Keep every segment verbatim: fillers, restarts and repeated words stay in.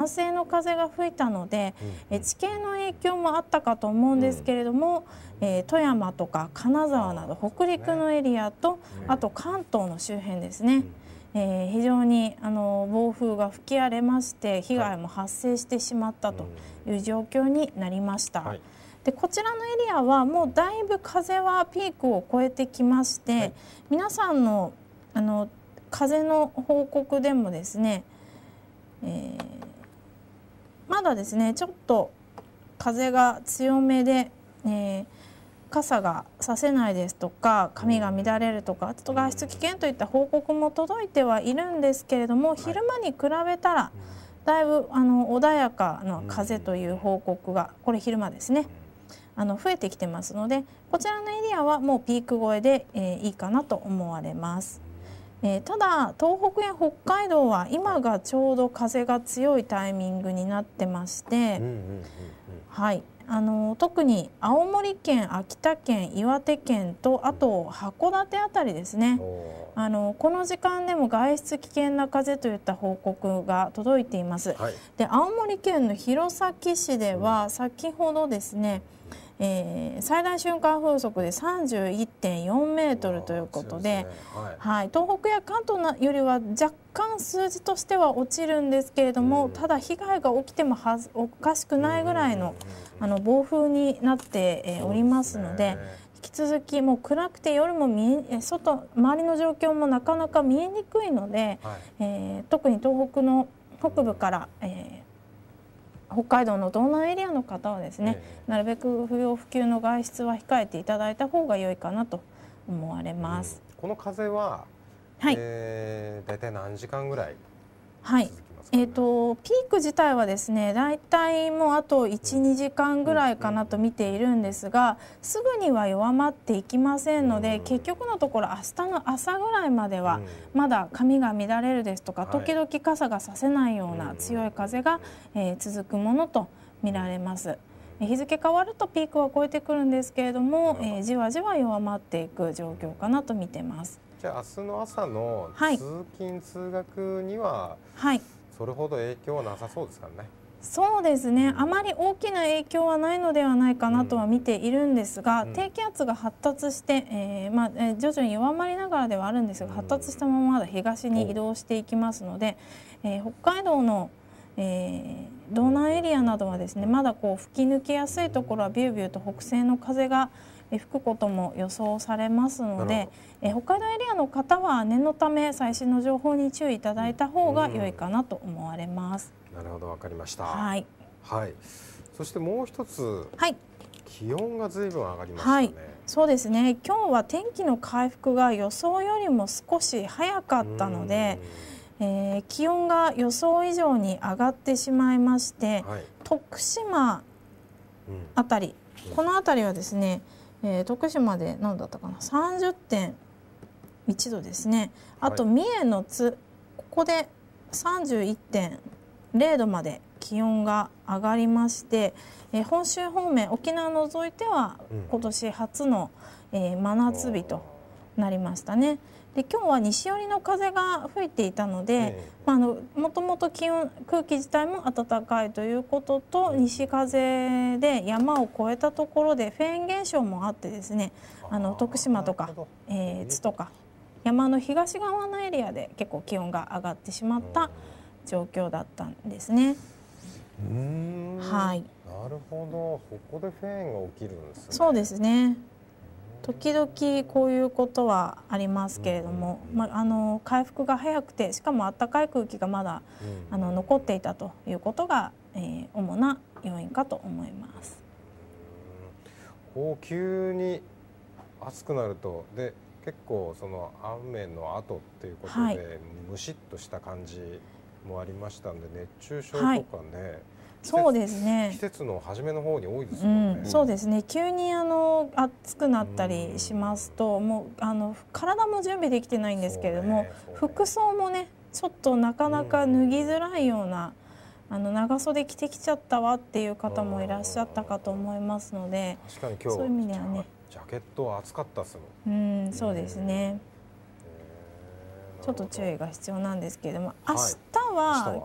南西の風が吹いたので、え地形の影響もあったかと思うんですけれども、えー、富山とか金沢など北陸のエリアと、あと関東の周辺ですね、えー、非常にあの暴風が吹き荒れまして被害も発生してしまったという状況になりました。はい、でこちらのエリアはもうだいぶ風はピークを越えてきまして、はい、皆さんのあの風の報告でもですね、えー、まだですねちょっと風が強めで、えー、傘がさせないですとか髪が乱れるとかあと外出危険といった報告も届いてはいるんですけれども、昼間に比べたらだいぶあの穏やかな風という報告がこれ昼間ですねあの増えてきてますので、こちらのエリアはもうピーク越えで、えー、いいかなと思われます。えー、ただ東北や北海道は今がちょうど風が強いタイミングになってまして、はい、あの特に青森県、秋田県、岩手県とあと函館あたりですね、あのこの時間でも外出危険な風といった報告が届いています。はい、で青森県の弘前市では先ほどですね、えー、最大瞬間風速で さんじゅういってんよん メートルということで、ね、はいはい、東北や関東よりは若干数字としては落ちるんですけれども、ただ被害が起きてもはずおかしくないぐらいの、あの暴風になって、えー、おりますので、引き続きもう暗くて夜も見え外周りの状況もなかなか見えにくいので、はい、えー、特に東北の北部から、えー北海道の道南エリアの方はですね、えー、なるべく不要不急の外出は控えていただいた方が良いかなと思われます。 うん、この風は、はい、えー、大体何時間ぐらい続きますかね？ えーと、ピーク自体はですねだいたいもうあといち、にじかんぐらいかなと見ているんですが、すぐには弱まっていきませんので、結局のところ明日の朝ぐらいまではまだ髪が乱れるですとか、時々傘がさせないような強い風が、えー、続くものと見られます。日付変わるとピークは超えてくるんですけれども、えー、じわじわ弱まっていく状況かなと見てます。 じゃあ明日の朝の通勤通学には、 はい、 それほど影響はなさそうですからね。 そうですね、あまり大きな影響はないのではないかなとは見ているんですが、うん、低気圧が発達して、えーまあ、徐々に弱まりながらではあるんですが、発達したまままだ東に移動していきますので、えー、北海道の、えー、道南エリアなどはですねまだこう吹き抜けやすいところはビュービューと北西の風が吹くことも予想されますので、え北海道エリアの方は念のため最新の情報に注意いただいた方が良いかなと思われます。 なるほど、わかりました。 はい、 はい、そしてもう一つ、はい、気温がずいぶん上がりましたね。はい、 そうですね。今日は天気の回復が予想よりも少し早かったので、えー、気温が予想以上に上がってしまいまして、はい、徳島あたり、うん、この辺りはですね、えー、徳島で何だったかな さんじゅってんいちどですね。あと三重の津、ここで さんじゅういってんれいどまで気温が上がりまして、えー、本州方面沖縄を除いては今年初の、えー、真夏日となりましたね。で今日は西寄りの風が吹いていたので、えーまあ、あのもともと気温空気自体も暖かいということと、西風で山を越えたところでフェーン現象もあってですね、あの徳島とか、えー、津とか山の東側のエリアで結構気温が上がってしまった状況だったんですね。 うーん、 はい、 なるほど、そこでフェーンが起きるんですね。 そうですね。時々こういうことはありますけれども、まあ、あの回復が早くて、しかも暖かい空気がまだあの残っていたということが、えー、主な要因かと思います。 こう急に暑くなると、で結構その雨の後っていうことで、はい、むしっとした感じもありましたんで、熱中症とかね、はい、 そうですね。 季節の初めの方に多いですもんね。 うん、そうですね。急にあの暑くなったりしますと、もうあの体も準備できてないんですけれども、ねね、服装もねちょっとなかなか脱ぎづらいような、あの長袖着てきちゃったわっていう方もいらっしゃったかと思いますので、 確かに今日そういう意味ではね、ジャケットは暑かったですもん。 うん、そうですね。ちょっと注意が必要なんですけれども、明日は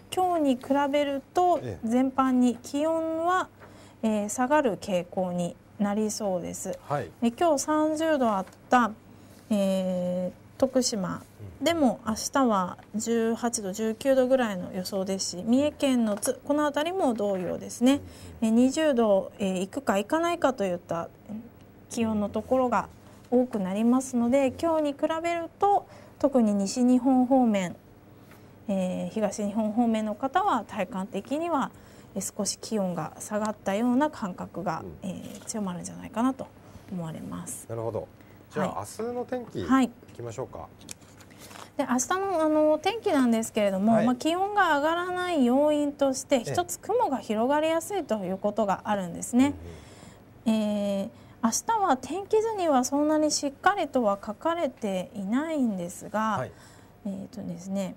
今日に比べるとええ全般に気温は、えー下がる傾向になりそうです。 はい。 え今日さんじゅうどあった、えー徳島でも明日はじゅうはちどじゅうきゅうどぐらいの予想ですし、三重県の津この辺りも同様ですね。えにじゅうど、えー、いくかいかないかといった気温のところが多くなりますので、今日に比べると特に西日本方面、えー東日本方面の方は体感的にはえー少し気温が下がったような感覚が、えー強まるんじゃないかなと思われます。 なるほど。じゃあ、 は明日の天気、 はいいきましょうか。 で明日のあの天気なんですけれども、 はいまあ、気温が上がらない要因としてえ一つ雲が広がりやすいということがあるんですね。えー明日は天気図にはそんなにしっかりとは書かれていないんですが、 はい。 えーとですね、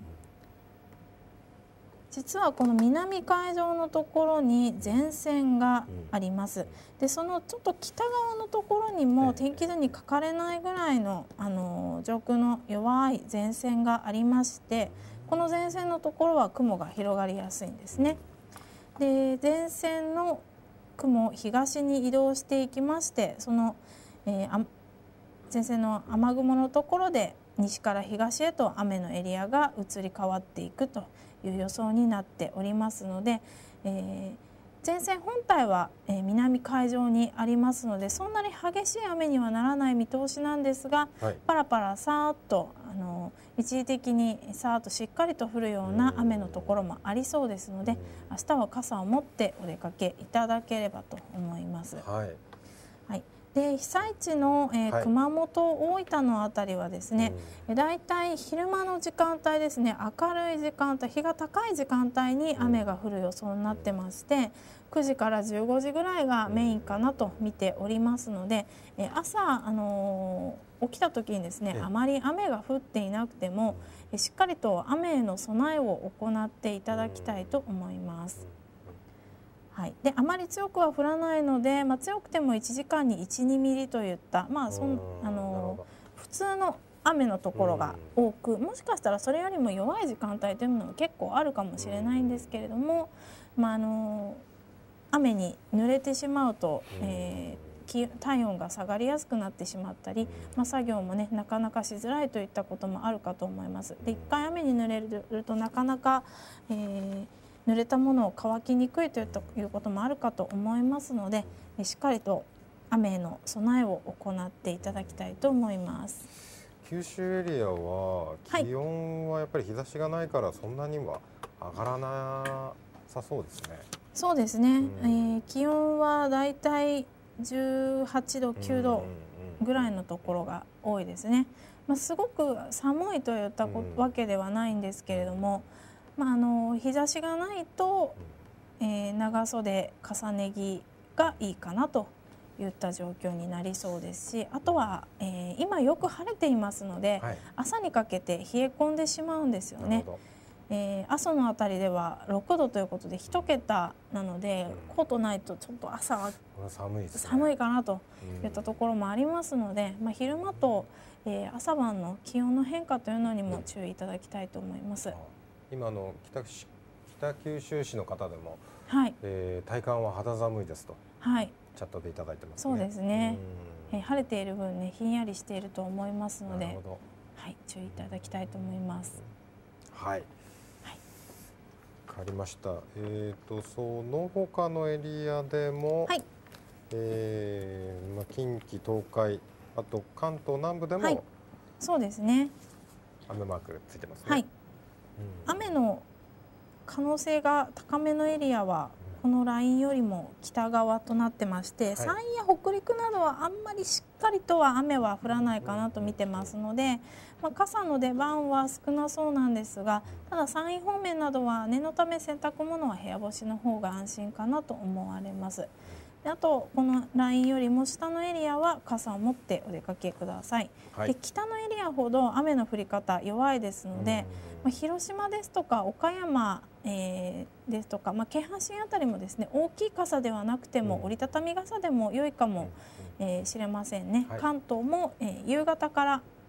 実はこの南海上のところに前線があります。でそのちょっと北側のところにもええ天気図に書かれないぐらいの、あの上空の弱い前線がありまして、この前線のところは雲が広がりやすいんですね。で前線の雲東に移動していきまして、その、えーあ前線の雨雲のところで西から東へと雨のエリアが移り変わっていくという予想になっておりますので、えー前線本体は、えー南海上にありますので、そんなに激しい雨にはならない見通しなんですが、 はい。 パラパラさーっとあの一時的にさーっとしっかりと降るような雨のところもありそうですので、明日は傘を持ってお出かけいただければと思います。 はい。 はい、で被災地の、えーはい熊本、大分のあたりはですね、えだいたい昼間の時間帯ですね、明るい時間帯、日が高い時間帯に雨が降る予想になってまして、くじからじゅうごじぐらいがメインかなと見ておりますので、え朝、あのー起きた時にですね、 ええあまり雨が降っていなくても、えしっかりと雨への備えを行っていただきたいと思います。はい、であまり強くは降らないので、まあ、強くてもいちじかんにいち、にミリといった、まあそんあの普通の雨のところが多く、もしかしたらそれよりも弱い時間帯というのが結構あるかもしれないんですけれども、まあ、あの雨に濡れてしまうと、えー気体温が下がりやすくなってしまったり、まあ、作業もねなかなかしづらいといったこともあるかと思います。で一回雨に濡れるとなかなか、えー濡れたものを乾きにくいといったいうこともあるかと思いますので、えしっかりと雨への備えを行っていただきたいと思います。 九州エリアははい気温はやっぱり日差しがないからそんなには上がらなさそうですね。 そうですね、 うんえー気温はだいたいじゅうはちど、きゅうどぐらいのところが多いですね。まあ、すごく寒いといったこうんわけではないんですけれども、まあ、あの日差しがないと、えー長袖重ね着がいいかなといった状況になりそうですし、あとは、えー今よく晴れていますので、 はい。 朝にかけて冷え込んでしまうんですよね。 なるほえー阿蘇のあたりではろくどということでいちけたなので、 うんコートないとちょっと朝はど。これ寒いですね。 寒いかなとうんいったところもありますので、まあ、昼間と、えー朝晩の気温の変化というのにも注意いただきたいと思います。 あ今の北し北九州市の方でも、 はい、 えー体感は肌寒いですとはい、 チャットでいただいてますね。 そうですね。 うんえー晴れている分ねひんやりしていると思いますのでなるほ、ど。 はい、注意いただきたいと思います。 はい。 はいわかりました。えっ、とその他のエリアでも、 はいえーまあ近畿、東海、あと関東南部ではいもそうですね。 雨マークついてますね。 はい、 うん雨の可能性が高めのエリアはこのラインよりも北側となってまして、 い山陰や北陸などはあんまりしっかりとは雨は降らないかなと見てますので、まあ、傘の出番は少なそうなんですが、ただ山陰方面などは念のため洗濯物は部屋干しの方が安心かなと思われます。であとこのラインよりも下のエリアは傘を持ってお出かけください。 はいで北のエリアほど雨の降り方弱いですので、まあ、広島ですとか岡山、えーですとか、まあ、京阪神あたりもですね大きい傘ではなくても、 うん折りたたみ傘でも良いかも、えーしれませんね。 はい関東も、えー夕方から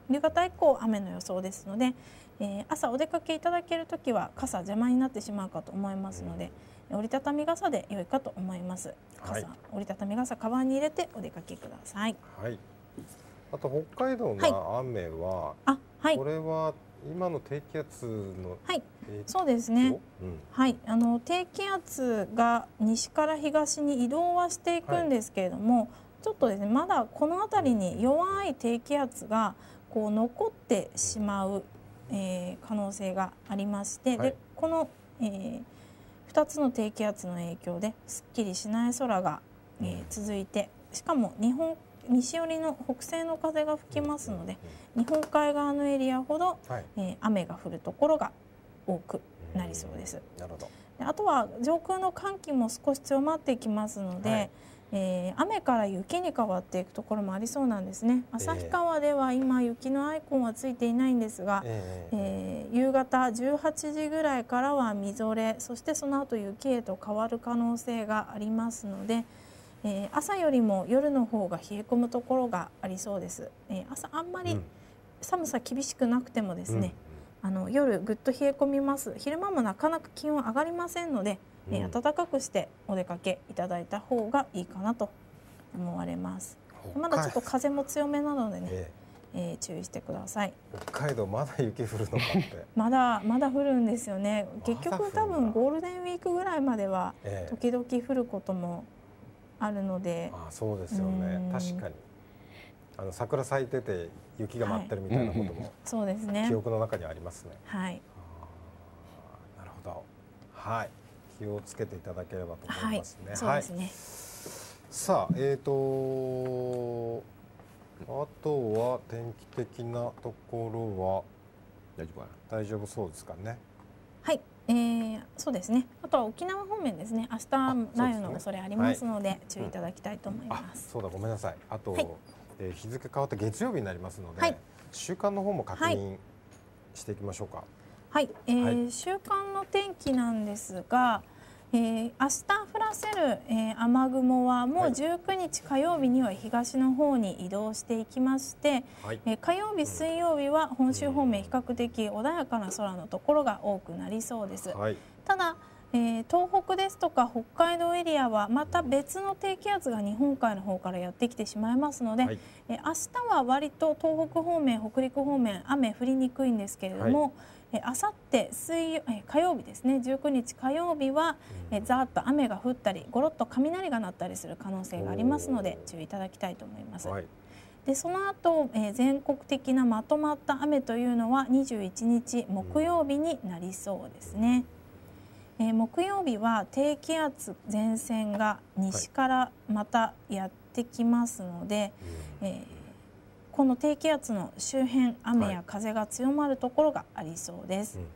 夕方以降雨の予想ですので、えー、朝お出かけいただけるときは傘邪魔になってしまうかと思いますので、折りたたみ傘で良いかと思います。傘、はい、折りたたみ傘カバンに入れてお出かけください。 はい。あと北海道の雨は、はい、あ、はい、これは今の低気圧の、 はい、そうですね、うん、はい、あの低気圧が西から東に移動はしていくんですけれども、はい、ちょっとですね、まだこの辺りに弱い低気圧がこう残ってしまう、えー、可能性がありまして、はい、でこの、えー、ふたつの低気圧の影響ですっきりしない空が、えー、続いて、しかも日本西寄りの北西の風が吹きますので、日本海側のエリアほど、はい、えー、雨が降るところが多くなりそうです。 なるほど。 であとは上空の寒気も少し強まってきますので、はい、えー、雨から雪に変わっていくところもありそうなんですね。旭川では今雪のアイコンはついていないんですが、えーえー、夕方じゅうはちじぐらいからはみぞれ、そしてその後雪へと変わる可能性がありますので、えー、朝よりも夜の方が冷え込むところがありそうです。えー、朝あんまり寒さ厳しくなくてもですね、うん、あの夜ぐっと冷え込みます。昼間もなかなか気温上がりませんので、うん、えー、暖かくしてお出かけいただいた方がいいかなと思われます。まだちょっと風も強めなのでね、えーえー、注意してください。 北海道まだ雪降るのかってまだまだ降るんですよね。結局多分ゴールデンウィークぐらいまでは時々降ることもあるので、 ああ、そうですよね。確かにあの桜咲いてて雪が舞ってるみたいなことも、はい、 そうですね、 記憶の中にありますね。 はい。 あ、なるほど。はい。気をつけていただければと思いますね。はい、 そうですね。はい、 さあ、えっ、ー、とあとは天気的なところは大丈夫かな。大丈夫そうですかね。はい。 えー、そうですね。あとは沖縄方面ですね。明日雷雨の恐れありますので、はい、注意いただきたいと思います。 うん、そうだ、ごめんなさい。あと、はい、えー、日付変わって月曜日になりますので、はい、週間の方も確認していきましょうか。 はい。えーはい、週間の天気なんですが、えー、明日降らせる、えー、雨雲はもうじゅうくにち火曜日には東の方に移動していきまして、はい、えー、火曜日水曜日は本州方面比較的穏やかな空のところが多くなりそうです。はい、ただ、えー、東北ですとか北海道エリアはまた別の低気圧が日本海の方からやってきてしまいますので、はい、えー、明日は割と東北方面北陸方面雨降りにくいんですけれども、はい、あさって水火曜日ですね、じゅうくにち火曜日は、うん、えざーっと雨が降ったりゴロッと雷が鳴ったりする可能性がありますので注意いただきたいと思います。はい、でその後、えー、全国的なまとまった雨というのはにじゅういちにち木曜日になりそうですね。うん、えー、木曜日は低気圧前線が西からまたやってきますので、はい、えーこの低気圧の周辺、雨や風が強まるところがありそうです。はい、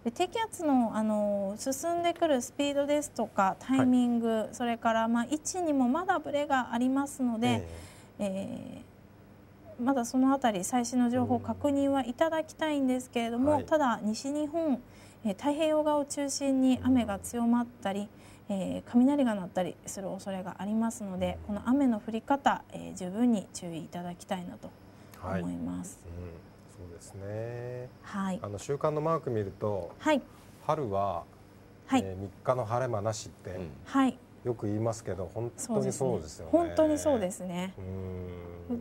で低気圧の、あの進んでくるスピードですとかタイミング、はい、それからまあ位置にもまだブレがありますので、えーえー、まだそのあたり最新の情報確認はいただきたいんですけれども、はい、ただ西日本、えー、太平洋側を中心に雨が強まったり、えー、雷が鳴ったりする恐れがありますので、この雨の降り方、えー、十分に注意いただきたいなと思います。 はい、うん、そうですね。 はい。 あの週間のマーク見ると、はい、春は、はい、えー、みっかの晴れ間なしって、はい、よく言いますけど、本当にそうですよね。 本当にそうですね。うん、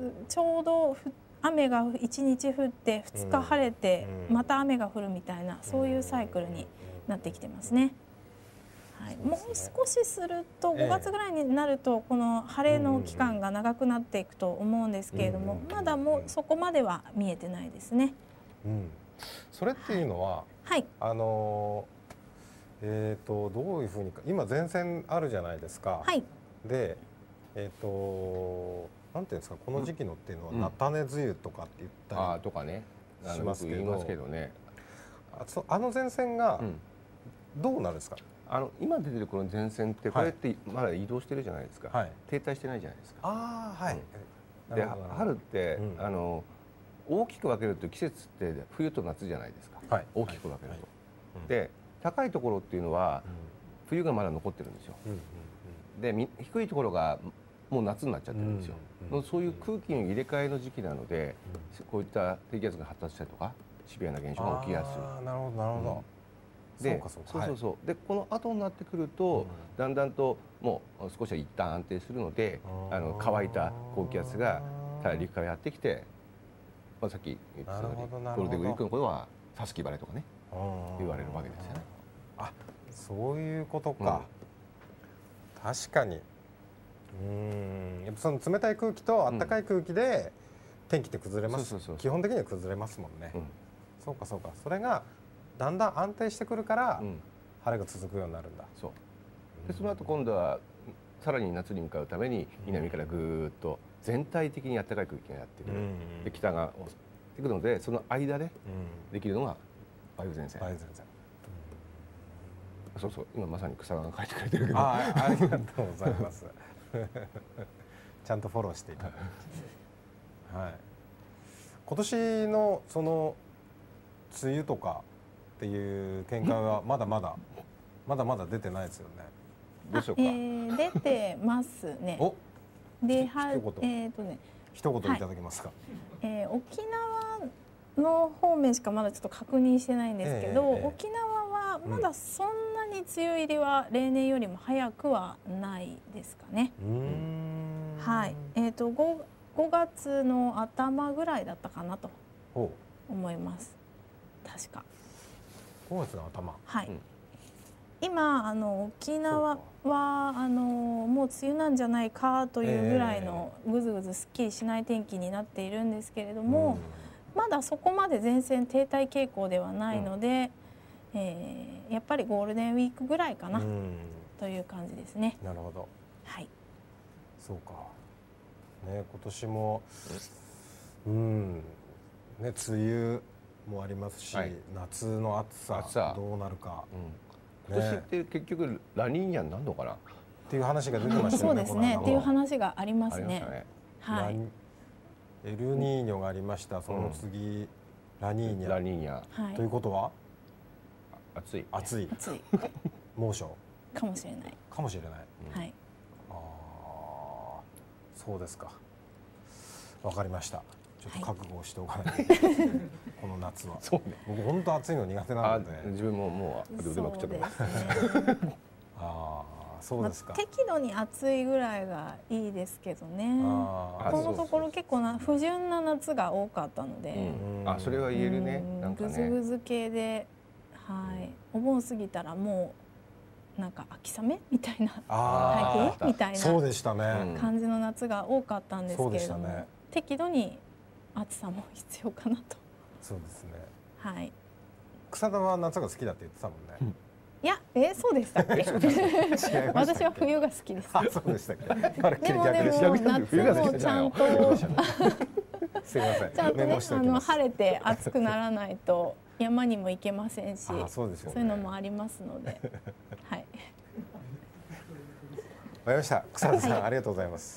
ちょうど雨がいちにち降ってふつか晴れて、また雨が降るみたいな、そういうサイクルになってきてますね。はい、もう少しするとごがつぐらいになるとこの晴れの期間が長くなっていくと思うんですけれども、まだもうそこまでは見えてないですね。 うん、それっていうのは、はい、あのえっとどういうふうにか、今前線あるじゃないですか。はい、で、えっとなんていうんですか、この時期のっていうのは菜種梅雨とかって言ったりとかねしますけどね。あの前線がどうなるんですか。 あの今出てるこの前線ってこれってまだ移動してるじゃないですか、はい、停滞してないじゃないですか。 あ、はい、 うん、で春って、うん、あの大きく分けると季節って冬と夏じゃないですか、はい、大きく分けると。はいはい、で高いところっていうのは、うん、冬がまだ残ってるんですよ。うんうんうん、で低いところがもう夏になっちゃってるんですよ、うんうん、そういう空気の入れ替えの時期なので、うん、こういった低気圧が発達したりとかシビアな現象が起きやすい。 なるほどなるほど、 うん、でそうそうそうそう、はい、でこの後になってくると、うん、だんだんともう少しは一旦安定するので、あの乾いた高気圧が大陸からやってきて、まあ、さっき言ったようにゴールデンウィークの頃はサスキバレとかね言われるわけですよね。 あ、そういうことか、うん、確かに。うん、やっぱその冷たい空気と暖かい空気で天気って崩れます。基本的には崩れますもんね、うん、そうかそうか。それがだんだん安定してくるから晴れが続くようになるんだ。 そうでその後今度はさらに夏に向かうために南からぐーっと全体的に暖かい空気がやってくる、うん、で北がやってくるので、その間でできるのが梅雨前線。梅雨前線、うん、そうそう、今まさに草が書いてくれてるけど、 あありがとうございますちゃんとフォローしていただいてはい、今年のその梅雨とかっていう見解はまだまだまだまだ出てないですよね。 どうしようか。 えー、出てますね。 お、 ではえーとね一言いただけますか。はい、 えー、沖縄の方面しかまだちょっと確認してないんですけど、えーえー、沖縄はまだそんなに梅雨入りは例年よりも早くはないですかね。うーん、はい、えーと 5, 5月の頭ぐらいだったかなと思います。確かごがつの頭。 はい、うん、今あの沖縄はあのもう梅雨なんじゃないかというぐらいのぐずぐずすっきりしない天気になっているんですけれども、うん、まだそこまで前線停滞傾向ではないので、うん、えー、やっぱりゴールデンウィークぐらいかな、うん、という感じですね。 なるほど。 はい。 そうか。ね、今年も、うん、ね、梅雨もありますし、はい、夏の暑さどうなるか。 うん、今年って結局ラニーニャになるのかなっていう話が出てましたよね。 そうですね。っていう話がありますね。はい。 エルニーニョがありました。その次、うん、ラニーニャ。 ラニーニャ。 はい、 ということは暑い。 暑い。 暑い。 猛暑。 かもしれない。 かもしれない。 はい。 ああ、そうですか。わかりました。ちょっと覚悟をしておかないと、はい、この夏は。そうね。僕本当暑いの苦手なので。 自分ももう腕まくっちゃってます。 ああ、そうですか。 まあ、適度に暑いぐらいがいいですけどね。このところ結構な不純な夏が多かったので。 うん、あ、それは言えるね。 なんかね。ぐずぐず系で、はい。お盆過ぎたらもうなんか秋雨みたいな、台風みたいなそうでしたね。 感じの夏が多かったんですけれども、ね、適度に暑さも必要かなと。 そうですね。 はい。 草田は夏が好きだって言ってたもんね。うんいや、えー、そうでしたっけ？私は冬が好きです。 あ、そうでしたっけ？ でもでも夏もちゃんとすいません。 ちゃんとね、あの晴れて暑くならないと山にも行けませんし、 そうですよね、 そういうのもありますので、はい。 わかりました。草田さん、はい、ありがとうございます。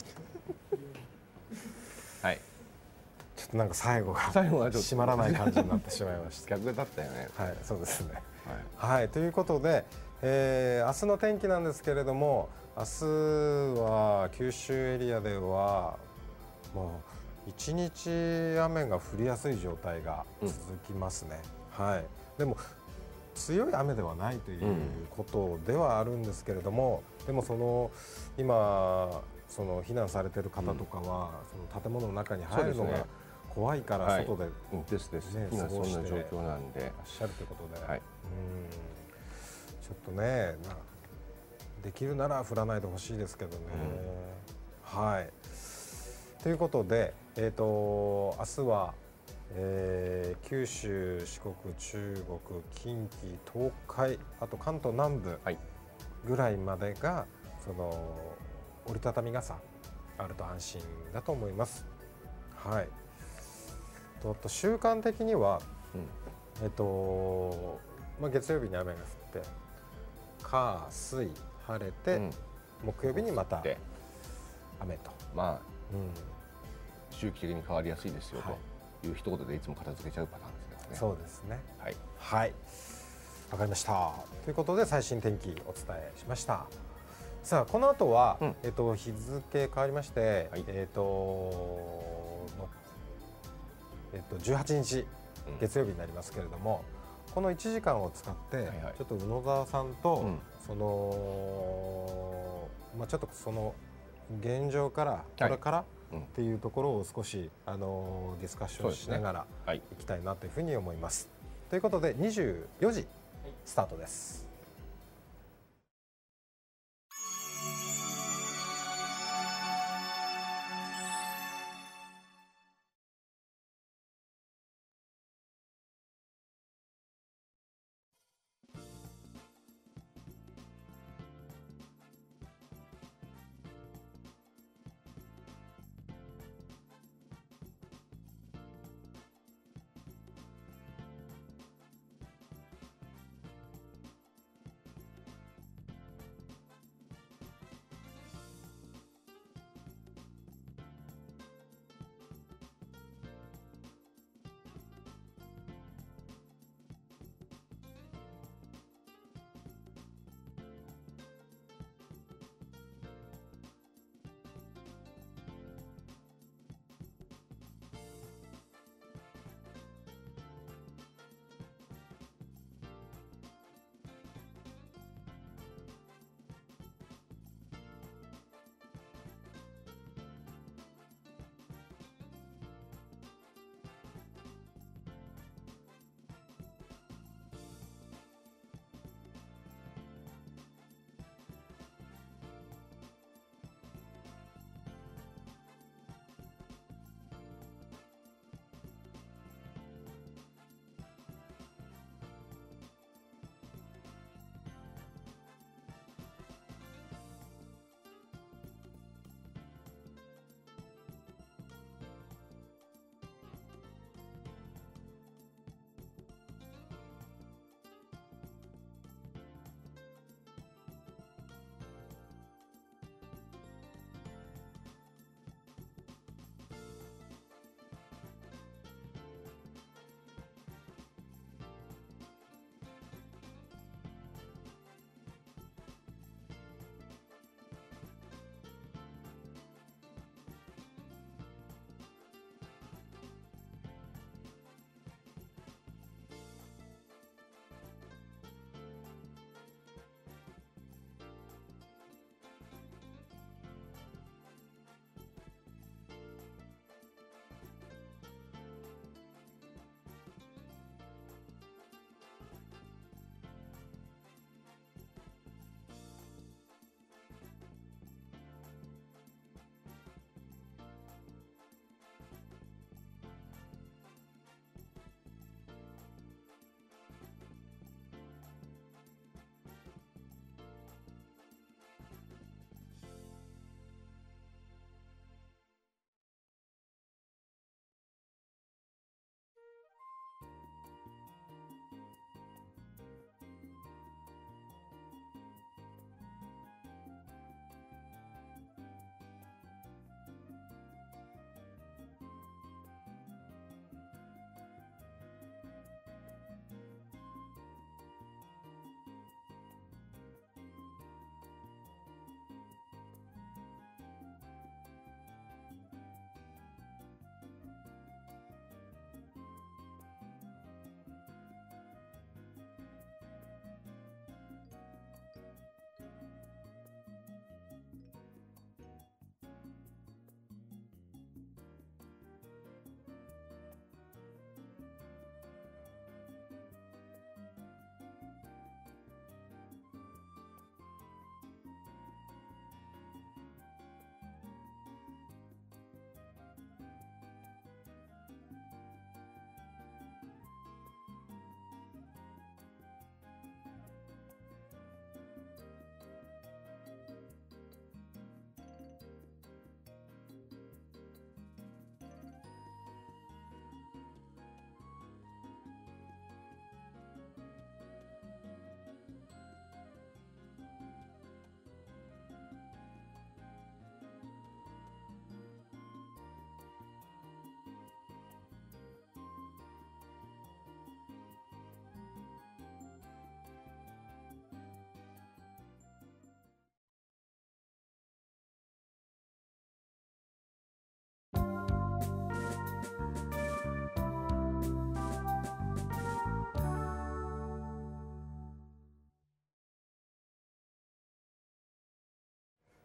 はい。 ちょっとなんか最後が締まらない感じになってしまいました。 逆だったよね。 はい、そうですね。はい、はい、ということで、えー、明日の天気なんですけれども、明日は九州エリアではもう一日雨が降りやすい状態が続きますね。うん、はい。でも強い雨ではないということではあるんですけれども、うん、でもその今その避難されている方とかは、うん、その建物の中に入るのが怖いから外で、 はい、ですです、ね、今そんな状況なんでいらっしゃるということで、 はい、 うん、ちょっとね、できるなら降らないでほしいですけどね。うん、はい。ということで、えーと明日は、えー、九州、四国、中国、近畿、東海、あと関東南部ぐらいまでが、はい、その折りたたみ傘あると安心だと思います。はい。と週間的には、うん、えっとまあ、月曜日に雨が降って火水晴れて、うん、木曜日にまた雨と、 まあ、うん、周期的に変わりやすいですよ、はい、という一言でいつも片付けちゃうパターンですね。 そうですね。 はい、 はい、わかりました。ということで最新天気お伝えしました。 さあこの後は、 うんえっと日付変わりまして、 はいえっとのえっとじゅうはちにちうん月曜日になりますけれども、このいちじかんを使って、 はいはいちょっと宇野沢さんと、 うんそのまあちょっとその現状からこれからうんっていうところを少しあのディスカッションしながらはいいきたいなというふうに思います。ということでにじゅうよじスタートです。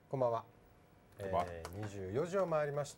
こんばんは。えー、にじゅうよじを回りました。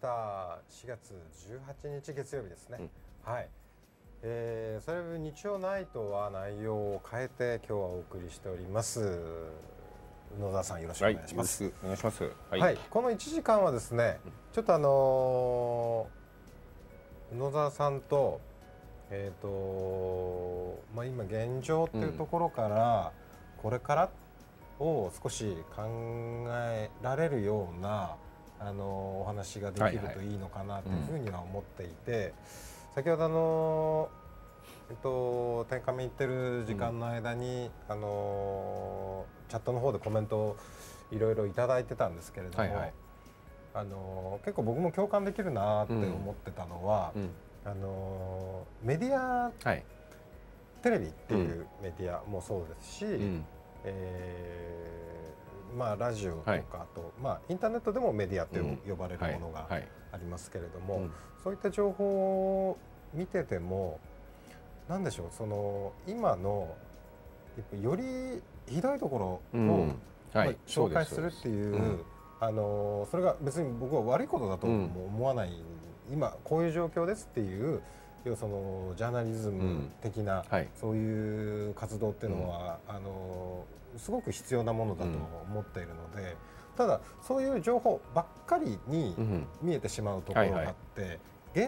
しがつじゅうはちにち月曜日ですね。うん、はい。えー、それ日曜ナイトは内容を変えて今日はお送りしております。野田さんよろしくお願いします。 はい、お願いします。 はい、はい、このいちじかんはですね、ちょっとあのー、野田さんとえっ、ー、とまあ今現状っていうところから、うん、これからを少し考えられるようなあのお話ができるといいのかなというふうには思っていて、はいはい、うん、先ほどあのえっと天下見行ってる時間の間に、うん、あのチャットの方でコメントをいろいろいただいてたんですけれども、はいはい、あの結構僕も共感できるなって思ってたのは、うんうん、あのメディア、はい、テレビっていうメディアもそうですし、うん、えーまあ、ラジオとか、はい、あと、まあ、インターネットでもメディアと呼ばれるものがありますけれども、うんはいはい、そういった情報を見てても何でしょう、その今のよりひどいところを、うんはい、紹介するっていう、うん、あのそれが別に僕は悪いことだとも思わない、うん、今こういう状況ですっていう要はそのジャーナリズム的な、うんはい、そういう活動っていうのは、うん、あのすごく必要なものだと思っているので、うん、ただそういう情報ばっかりに見えてしまうところがあって、うんはいはい、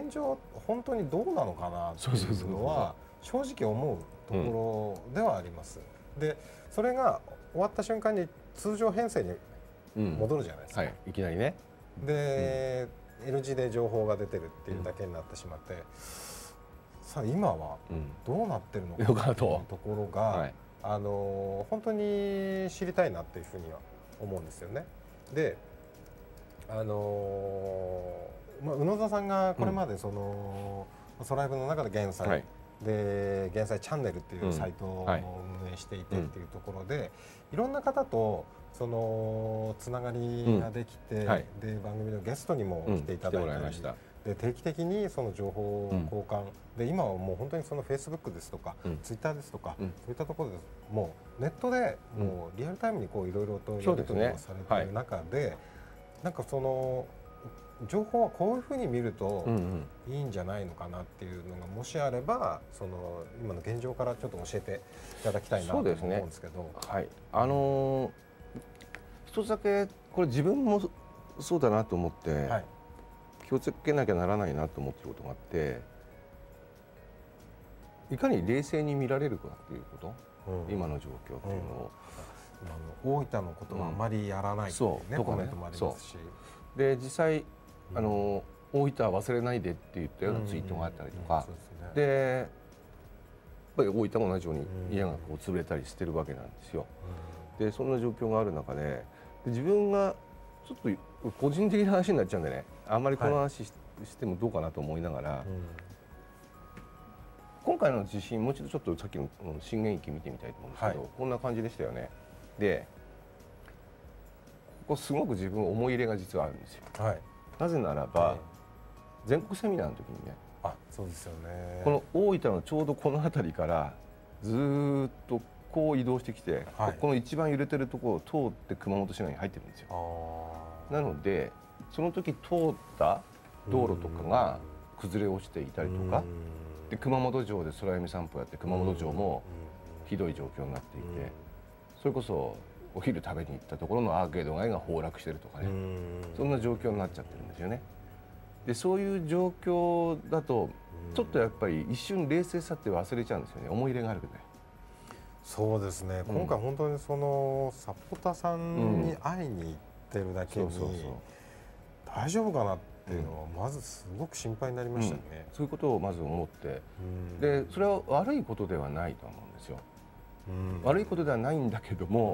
現状本当にどうなのかなっていうのは正直思うところではあります。うん、でそれが終わった瞬間に通常編成に戻るじゃないですか。うんはい、 いきなりね。 で、うん、エルジー で情報が出てるっていうだけになってしまって、うん、さあ今はどうなってるのかというところが、はい、あの本当に知りたいなっていうふうには思うんですよね。で、あのまあ、宇野田さんがこれまでその、うん、ソライブの中で減災、はい、で減災チャンネルっていうサイトを運営していてっていうところで、うんはい、いろんな方とそのつながりができて、うんはい、で番組のゲストにも来ていただいたり、うん、で定期的にその情報交換、うん、で今はもう本当にそのフェイスブックですとか、うん、ツイッターですとか、うん、そういったところでもうネットでもうリアルタイムにこういろいろとやり取りをされている中で、はい、なんかその情報はこういうふうに見るといいんじゃないのかなっていうのがもしあれば、その今の現状からちょっと教えていただきたいなと思うんですけど。 はい、あのー、一つだけこれ自分もそうだなと思って、はい、気をつけなきゃならないなと思っていることがあって、いかに冷静に見られるかっていうこと、うん、今の状況っていうのを、 うん、大分のことはあまりやらないっていうね、うん、コメントもありますし、 で実際あの大分は忘れないでって言ったようなツイートがあったりとか、でやっぱり大分も同じように家がこう潰れたりしてるわけなんですよ。でそんな状況がある中で、で自分がちょっと個人的な話になっちゃうんでね、あんまりこの話 し,、はい、してもどうかなと思いながら、うん、今回の地震もう一度ちょっとさっきの震源域見てみたいと思うんですけど、はい、こんな感じでしたよね。でここすごく自分思い入れが実はあるんですよ。はい、なぜならば、うん、全国セミナーの時にね、 あ、そうですよね、 この大分のちょうどこの辺りからずっとこう移動してきて、はい、この一番揺れてるところを通って熊本市内に入ってるんですよ。なのでその時通った道路とかが崩れ落ちていたりとか、で熊本城で空読み散歩やって熊本城もひどい状況になっていて、それこそお昼食べに行ったところのアーケード街が崩落してるとかね、そんな状況になっちゃってるんですよね。でそういう状況だとちょっとやっぱり一瞬冷静さって忘れちゃうんですよね。思い入れがあるけどね。 そうですね、うん、今回本当にそのサポタさんに会いに行ってるだけに大丈夫かなっていうのはまずすごく心配になりましたね、 うん、そういうことをまず思って、でそれは悪いことではないと思うんですよ、うん、悪いことではないんだけども、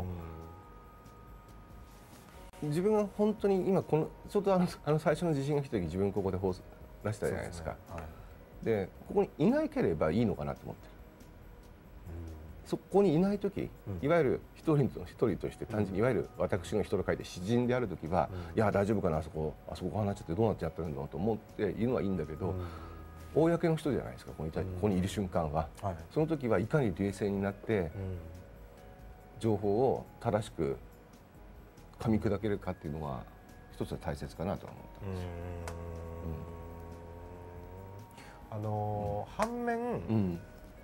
うん、自分が本当に今このちょうどあの、あの最初の地震が来た時自分ここで放送出したじゃないですか。で、ねはい、ここにいなければいいのかなと思ってる。そこにいない時、いわゆる一人と一人として単純にいわゆる私の人と書いて詩人である時は、いや大丈夫かな、あそこあそこ離っちゃってどうなっちゃってるんだろうと思っているのはいいんだけど、公の人じゃないですか、ここにいた、ここにいる瞬間は、その時はいかに冷静になって情報を正しく噛み砕けるかっていうのは一つは大切かなとは思ったんですよ。 あのー、反面、 うん、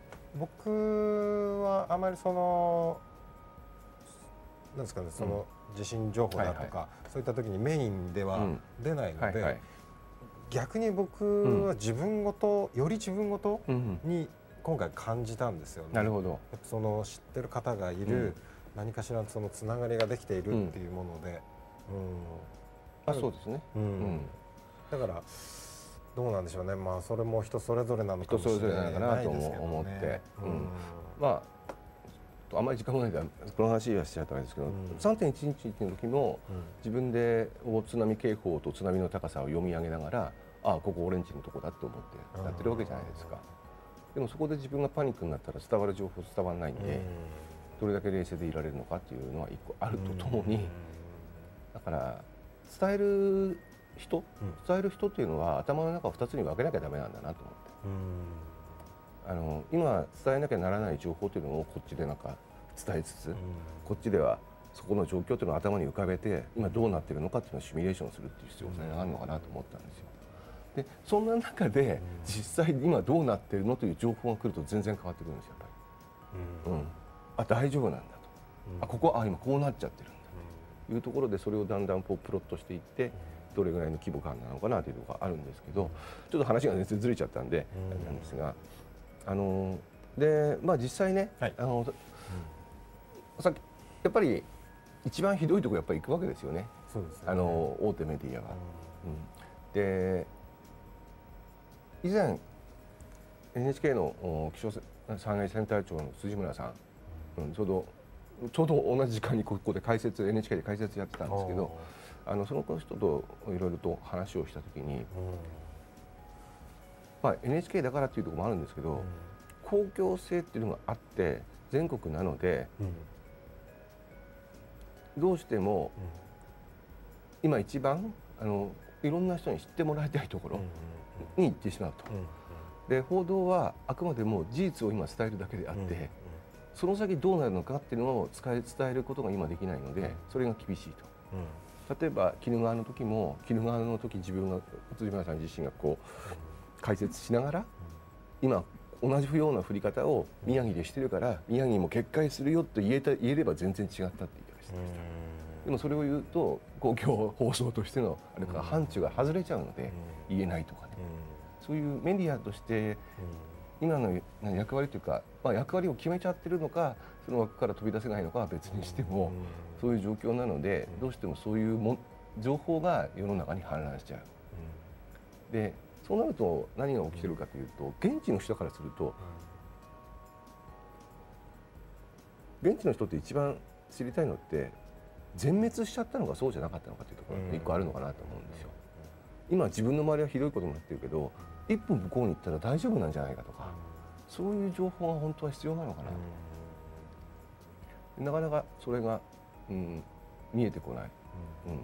僕はあまりそのなんですかね、その地震情報だとか、はいはい、そういった時にメインでは出ないので、うんはいはい、逆に僕は自分ごと、うん、より自分ごとに今回感じたんですよね。 なるほど。 やっぱその知ってる方がいる、うん、何かしらそのつながりができているっていうもので、 うん、あ、そうですね、うんうん、 だからどうなんでしょうね、まあ、それも人それぞれなのかもしれないですけどね。 人それぞれなのかなと思って、うん、まああまり時間もないからこの話はしちゃったんですけど、うん、さんてんいちいちの時も、うん、自分で大津波警報と津波の高さを読み上げながら、ああここオレンジのとこだと思ってやってるわけじゃないですか。でもそこで自分がパニックになったら伝わる情報伝わらないんで、うん、どれだけ冷静でいられるのかっていうのは一個あるとともに、うん、だから伝える人、うん、伝える人っていうのは頭の中をふたつに分けなきゃダメなんだなと思って、うん、あの今伝えなきゃならない情報というのをこっちでなんか伝えつつ、うん、こっちではそこの状況というのを頭に浮かべて今どうなっているのかっていうのをシミュレーションするっていう必要性があるのかなと思ったんですよ。でそんな中で実際に今どうなっているのという情報が来ると全然変わってくるんですよやっぱり、うんうん、あ大丈夫なんだと、うん、あここあ今こうなっちゃってるんだというところでそれをだんだんこうプロットしていってどれぐらいの規模感なのかなというところがあるんですけど、ちょっと話が全然ずれちゃったんであれなんですが、あのでまあ実際ね、はい、あのさっきやっぱり一番ひどいところやっぱり行くわけですよね。 そうですね、 あの大手メディアは、うん、で以前 エヌエイチケー の気象災害センター長の辻村さん、うん、ちょうどちょうど同じ時間にここで解説 エヌエイチケー で解説やってたんですけど、あのその人といろいろと話をしたときに、まあ、エヌエイチケー だからっていうところもあるんですけど、公共性っていうのがあって全国なので、どうしても今一番あのいろんな人に知ってもらいたいところに行ってしまうと。で報道はあくまでも事実を今伝えるだけであって、その先どうなるのかっていうのを伝えることが今できないので、それが厳しいと。例えば鬼怒川の時も鬼怒川の時自分が辻村さん自身がこう解説しながら、今同じような振り方を宮城でしてるから宮城も決壊するよと言えた言えれば全然違ったって言い方してました。でもそれを言うと公共放送としてのあれから範疇が外れちゃうので言えないとかね、そういうメディアとして今の役割というか、まあ、役割を決めちゃってるのかその枠から飛び出せないのかは別にしても、そういう状況なのでどうしてもそういうも情報が世の中に氾濫しちゃう。でそうなると何が起きてるかというと、現地の人からすると、現地の人って一番知りたいのって全滅しちゃったのかそうじゃなかったのかというところが一個あるのかなと思うんですよ。今自分の周りはひどいことになってるけど一歩向こうに行ったら大丈夫なんじゃないかとか、そういう情報が本当は必要なのかなと。なかなかそれが、うん、見えてこない、うん、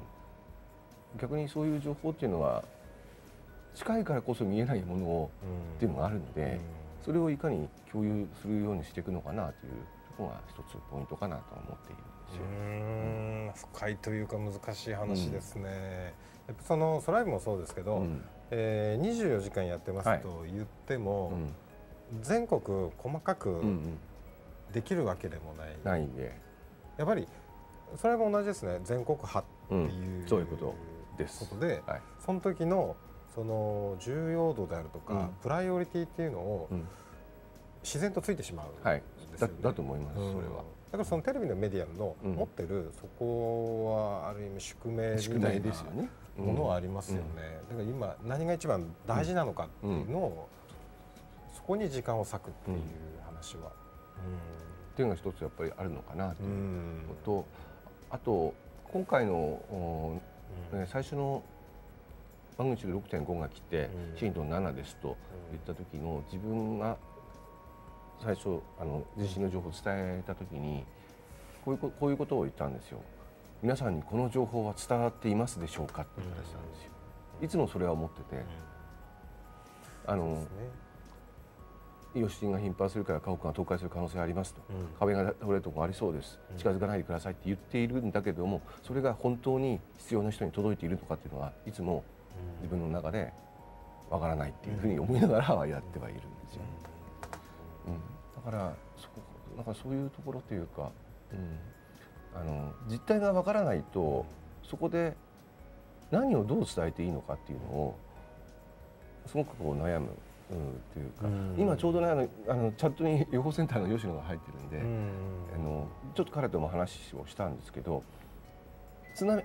逆にそういう情報っていうのは近いからこそ見えないものを、うん、っていうのがあるので、うん、それをいかに共有するようにしていくのかなというところが一つポイントかなと思っているんですよ。 うーん、深いというか難しい話ですね。うん、やっぱそのソライブもそうですけど、うん、えー、にじゅうよじかんやってますと言っても、はい、うん、全国細かくできるわけでもない、 ないんで、 やっぱりそれも同じですね。全国派っていう、 うん、そういうことです。 ことで、はい、その時のその重要度であるとか、うん、プライオリティっていうのを自然とついてしまうんですよね。 はい、だ, だと思います、うん、それは。 だからそのテレビのメディアの持ってる、うん、そこはある意味宿命みたいなものはありますよね。だから今何が一番大事なのかっていうのを、うん、そこに時間を割くっていう話は、うん、 っていうのが一つやっぱりあるのかなというのと、あと今回の、ね、最初のマグニチュード ろくてんご が来て震度ななですと言った時の自分が最初あの地震の情報を伝えた時にこういうこういうことを言ったんですよ。皆さんにこの情報は伝わっていますでしょうかって言ったんですよ。いつもそれは思ってて、あの余震が頻発するから家屋が倒壊する可能性がありますと、うん、壁が倒れるところがありそうです、近づかないでくださいって言っているんだけども、それが本当に必要な人に届いているのかっていうのはいつも自分の中でわからないっていうふうに思いながらやってはいるんですよ、うん、だからそなんかそういうところというか、うん、あの実態がわからないとそこで何をどう伝えていいのかっていうのをすごくこう悩む。うん、というか、うん、今ちょうどねあのあのチャットに予報センターの吉野が入ってるんで、うん、あのちょっと彼とも話をしたんですけど、津波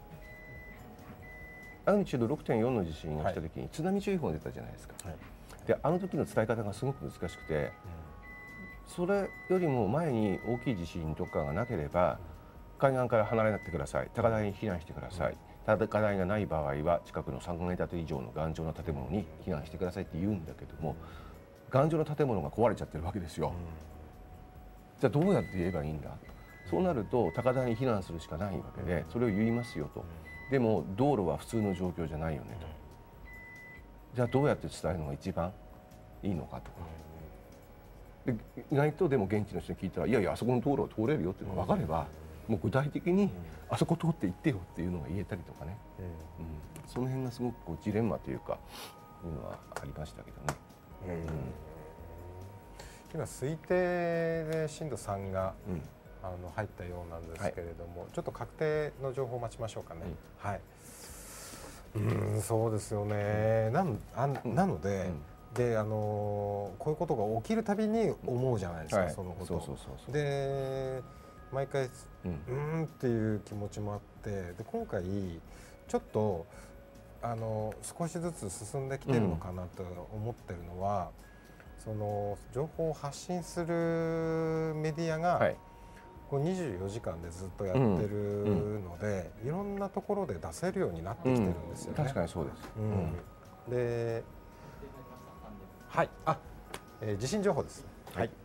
マグニチュード ろくてんよん の地震が来た時に津波注意報が出たじゃないですか、はい、であの時の伝え方がすごく難しくて、うん、それよりも前に大きい地震とかがなければ海岸から離れなってください、高台に避難してください、うん高台がない場合は近くのさんかい建て以上の頑丈な建物に避難してくださいって言うんだけども、頑丈な建物が壊れちゃってるわけですよ、うん、じゃあどうやって言えばいいんだ、そうなると高台に避難するしかないわけで、それを言いますよと、でも道路は普通の状況じゃないよねと、じゃあどうやって伝えるのが一番いいのかとか、で意外とでも現地の人に聞いたらいやいやあそこの道路を通れるよっていうのが分かれば、もう具体的にあそこ通って行ってよっていうのが言えたりとかね、うんうん、その辺がすごくこうジレンマというかいうのはありましたけどね、うんうん、 今推定で震度さんが、うん、あの入ったようなんですけれども、はい、ちょっと確定の情報を待ちましょうかね、うん、はい、うんそうですよね、なあなので、うん、であのこういうことが起きるたびに思うじゃないですか、はい、そのことで毎回うん、うんっていう気持ちもあって、で今回ちょっとあの少しずつ進んできてるのかなと思ってるのは、うん、その情報を発信するメディアが、はい、こうにじゅうよじかんでずっとやってるので、うん、いろんなところで出せるようになってきてるんですよね。 うん、確かにそうです。 うん、で、はい、あ、えー、地震情報です。はい。はい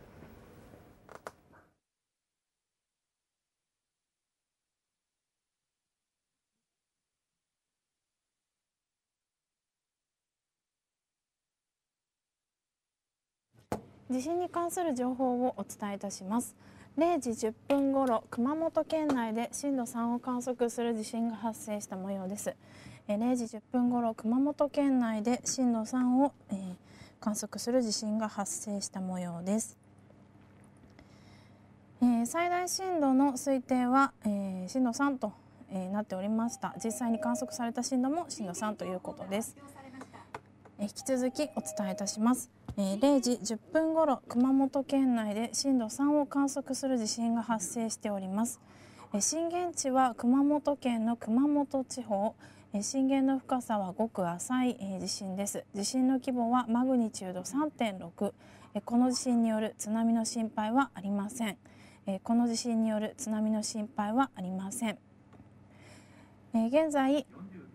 地震に関する情報をお伝えいたします。れいじじゅっぷんごろ、熊本県内で震度さんを観測する地震が発生した模様です。れいじじゅっぷんごろ、熊本県内で震度さんを、えー、観測する地震が発生した模様です。えー、最大震度の推定は、えー、震度さんと、えー、なっておりました。実際に観測された震度も震度さんということです。えー、引き続きお伝えいたします。えー、れいじじゅっぷんごろ、熊本県内で震度さんを観測する地震が発生しております。えー、震源地は熊本県の熊本地方、えー、震源の深さはごく浅い、えー、地震です。地震の規模はマグニチュード さんてんろく、えー、この地震による津波の心配はありません。えー、この地震による津波の心配はありません。えー、現在、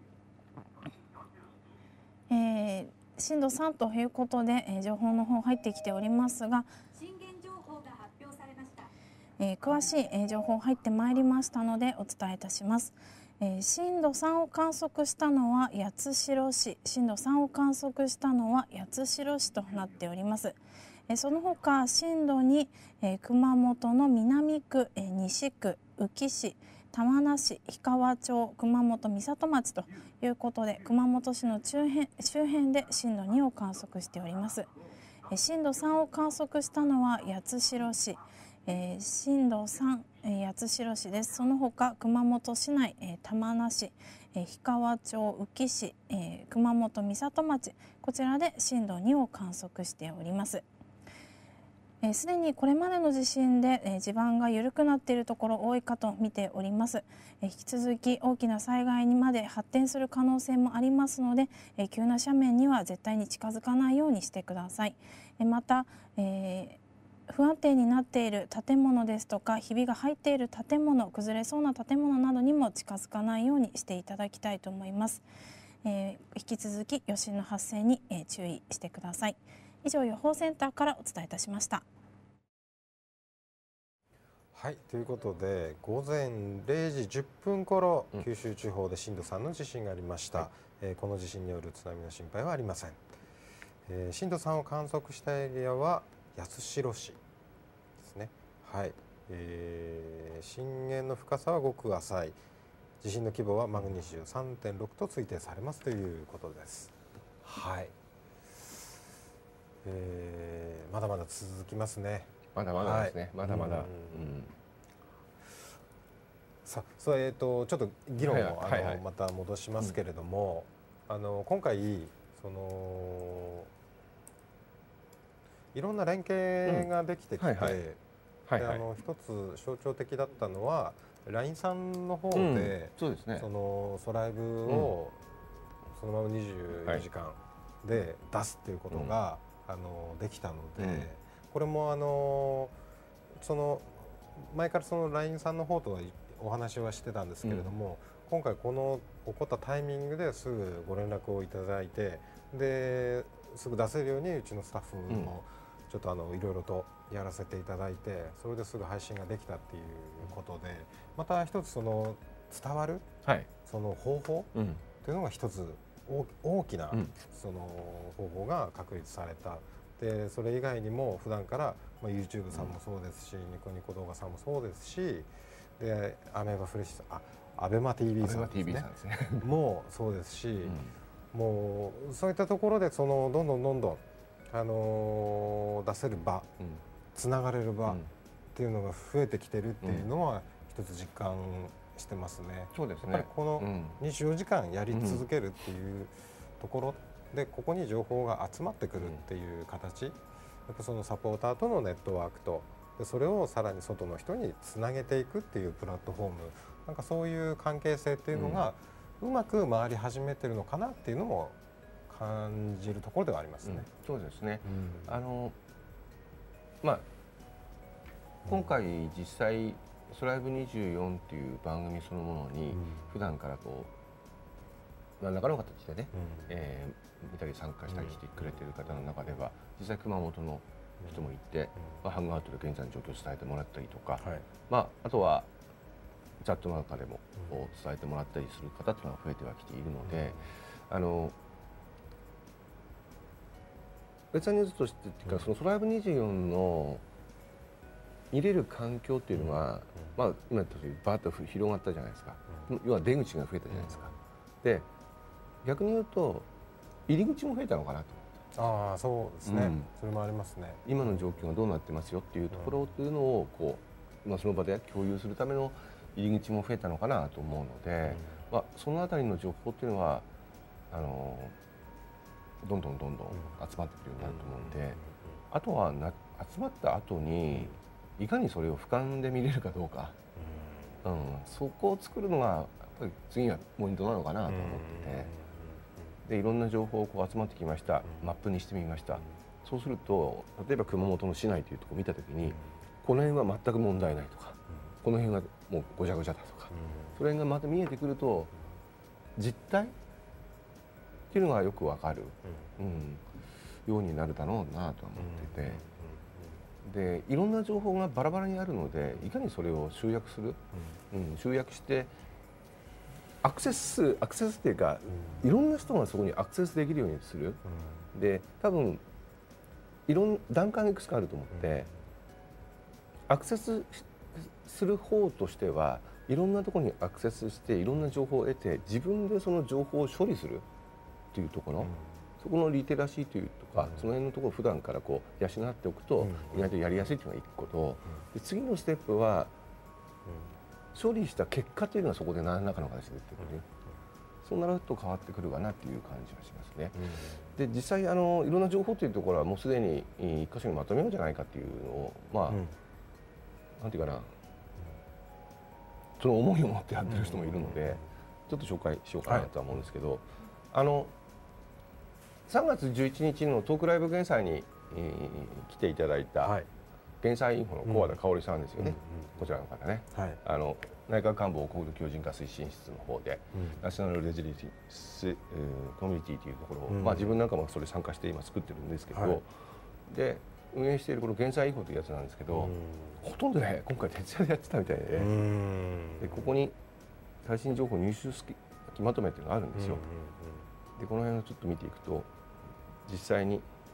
えー震度さんということで、えー、情報の方入ってきておりますが、震源情報が発表されました。えー、詳しい、えー、情報入ってまいりましたのでお伝えいたします。えー、震度さんを観測したのは八代市、震度さんを観測したのは八代市となっております。えー、その他震度に、えー、熊本の南区、えー、西区、宇城市、玉名市、氷川町、熊本美里町ということで、熊本市の周辺、周辺で震度にを観測しております。え震度さんを観測したのは八代市、えー、震度さん、えー、八代市です。その他熊本市内、えー、玉名市、えー、氷川町、宇城市、えー、熊本美里町、こちらで震度にを観測しております。すで、えー、にこれまでの地震で、えー、地盤が緩くなっているところ多いかと見ております。えー、引き続き大きな災害にまで発展する可能性もありますので、えー、急な斜面には絶対に近づかないようにしてください。えー、また、えー、不安定になっている建物ですとか、ひびが入っている建物、崩れそうな建物などにも近づかないようにしていただきたいと思います。えー、引き続き余震の発生に、えー、注意してください。以上、予報センターからお伝えいたしました。 はい、ということで午前れいじじゅっぷん頃、うん、九州地方で震度さんの地震がありました、はい、えー、この地震による津波の心配はありません。 えー、震度さんを観測したエリアは八代市ですね。はい、えー、震源の深さはごく浅い、地震の規模はマグニチュード さんてんろく と推定されますということです。はい、えー、まだまだ続きますね。 まだまだですね、はい、まだまだ、うん、 さあ、それ、えーと、ちょっと議論を、はいはい、あのまた戻しますけれども、うん、あの今回そのいろんな連携ができてきて、一つ象徴的だったのは ライン さんの方で、うん、そうですね、そのソライブをそのままにじゅうよじかんで出すっていうことが、うん、あのできたので、うん、これもあのその前からその ライン さんの方とはお話はしてたんですけれども、うん、今回この起こったタイミングですぐご連絡をいただいて、ですぐ出せるようにうちのスタッフもちょっとあのいろいろとやらせていただいて、それですぐ配信ができたっていうことで、また一つその伝わる、はい、その方法というのが一つ大きなその方法が確立された。でそれ以外にも普段から、まあ、YouTube さんもそうですし、うん、ニコニコ動画さんもそうですし、でアメーバフレッシュさん、あアベマ ティービー さんですね、もうそうですし、うん、もうそういったところでそのどんどんどんどん、あのー、出せる場、うん、つながれる場っていうのが増えてきてるっていうのは一つ実感してますね。そうですね、やっぱりこのにじゅうよじかんやり続けるっていうところで、ここに情報が集まってくるっていう形、やっぱそのサポーターとのネットワークと、でそれをさらに外の人につなげていくっていうプラットフォーム、なんかそういう関係性っていうのがうまく回り始めてるのかなっていうのも感じるところではありますね。うん、 そうですね、うん、あのまあ今回実際ソライブにじゅうよんっていう番組そのものに普段からこう何らかの形でね、うん、えー、見たり参加したりしてくれている方の中では実際熊本の人もいて、うん、まあ、ハングアウトで現在の状況を伝えてもらったりとか、はい、まあ、あとはチャットの中でも伝えてもらったりする方というのが増えてはきているので、うん、あの別なニュースとしてっていうか、そのソライブにじゅうよんの見れる環境っていうのが、うん、まあ今言ったようにバーッと広がったじゃないですか、うん、要は出口が増えたじゃないですか、うん、で逆に言うと入り口も増えたのかなと。 ああ、そうですね、うん、それもありますね。 今の状況がどうなってますよっていうところというのをこう、まあ、その場で共有するための入り口も増えたのかなと思うので、うん、まあ、そのあたりの情報っていうのはあのどんどんどんどん集まってくるようになると思うんで、あとはな集まった後にいかにそれを俯瞰で見れるかどうか、うん、そこを作るのがやっぱり次はポイントなのかなと思ってて。でいろんな情報をこう集まってきました、マップにしてみました。そうすると例えば熊本の市内というところを見た時に、この辺は全く問題ないとか、この辺はもうごちゃごちゃだとか、それがまた見えてくると実態っていうのがよくわかる、うん、ようになるだろうなとは思ってて、でいろんな情報がバラバラにあるので、いかにそれを集約する、うん、集約してアクセスアクセスっていうか、いろんな人がそこにアクセスできるようにする、うん、で多分いろん段階がいくつかあると思って、うん、アクセスする方としてはいろんなところにアクセスしていろんな情報を得て自分でその情報を処理するっていうところ、うん、そこのリテラシーというとか、うん、その辺のところを普段からこう養っておくと、意外とやりやすいというのがいっこと、で次のステップは、処理した結果というのはそこで何らかの形で出てくる、うん、そうなると変わってくるかなという感じがしますね。うん、で実際あのいろんな情報というところはもうすでに一箇所にまとめようじゃないかというのを、まあ、うん、なんていうかな、その思いを持ってやってる人もいるので、ちょっと紹介しようかなとは思うんですけど、はい、あのさんがつじゅういちにちのトークライブ減災に、えー、来ていただいた、はい、減災インフォの小和田香織さんですよね、うん、こちらの方ね、はい、あの内閣官房国土強靭化推進室の方で、うん、ナショナルレジリティス、えー、コミュニティというところを、うん、まあ、自分なんかもそれ参加して今作ってるんですけど、はい、で運営しているこの減災インフォというやつなんですけど、うん、ほとんどね今回徹夜でやってたみたいで、うん、でここに最新情報入手まとめっていうのがあるんですよ。でこの辺をちょっと見ていくと実際に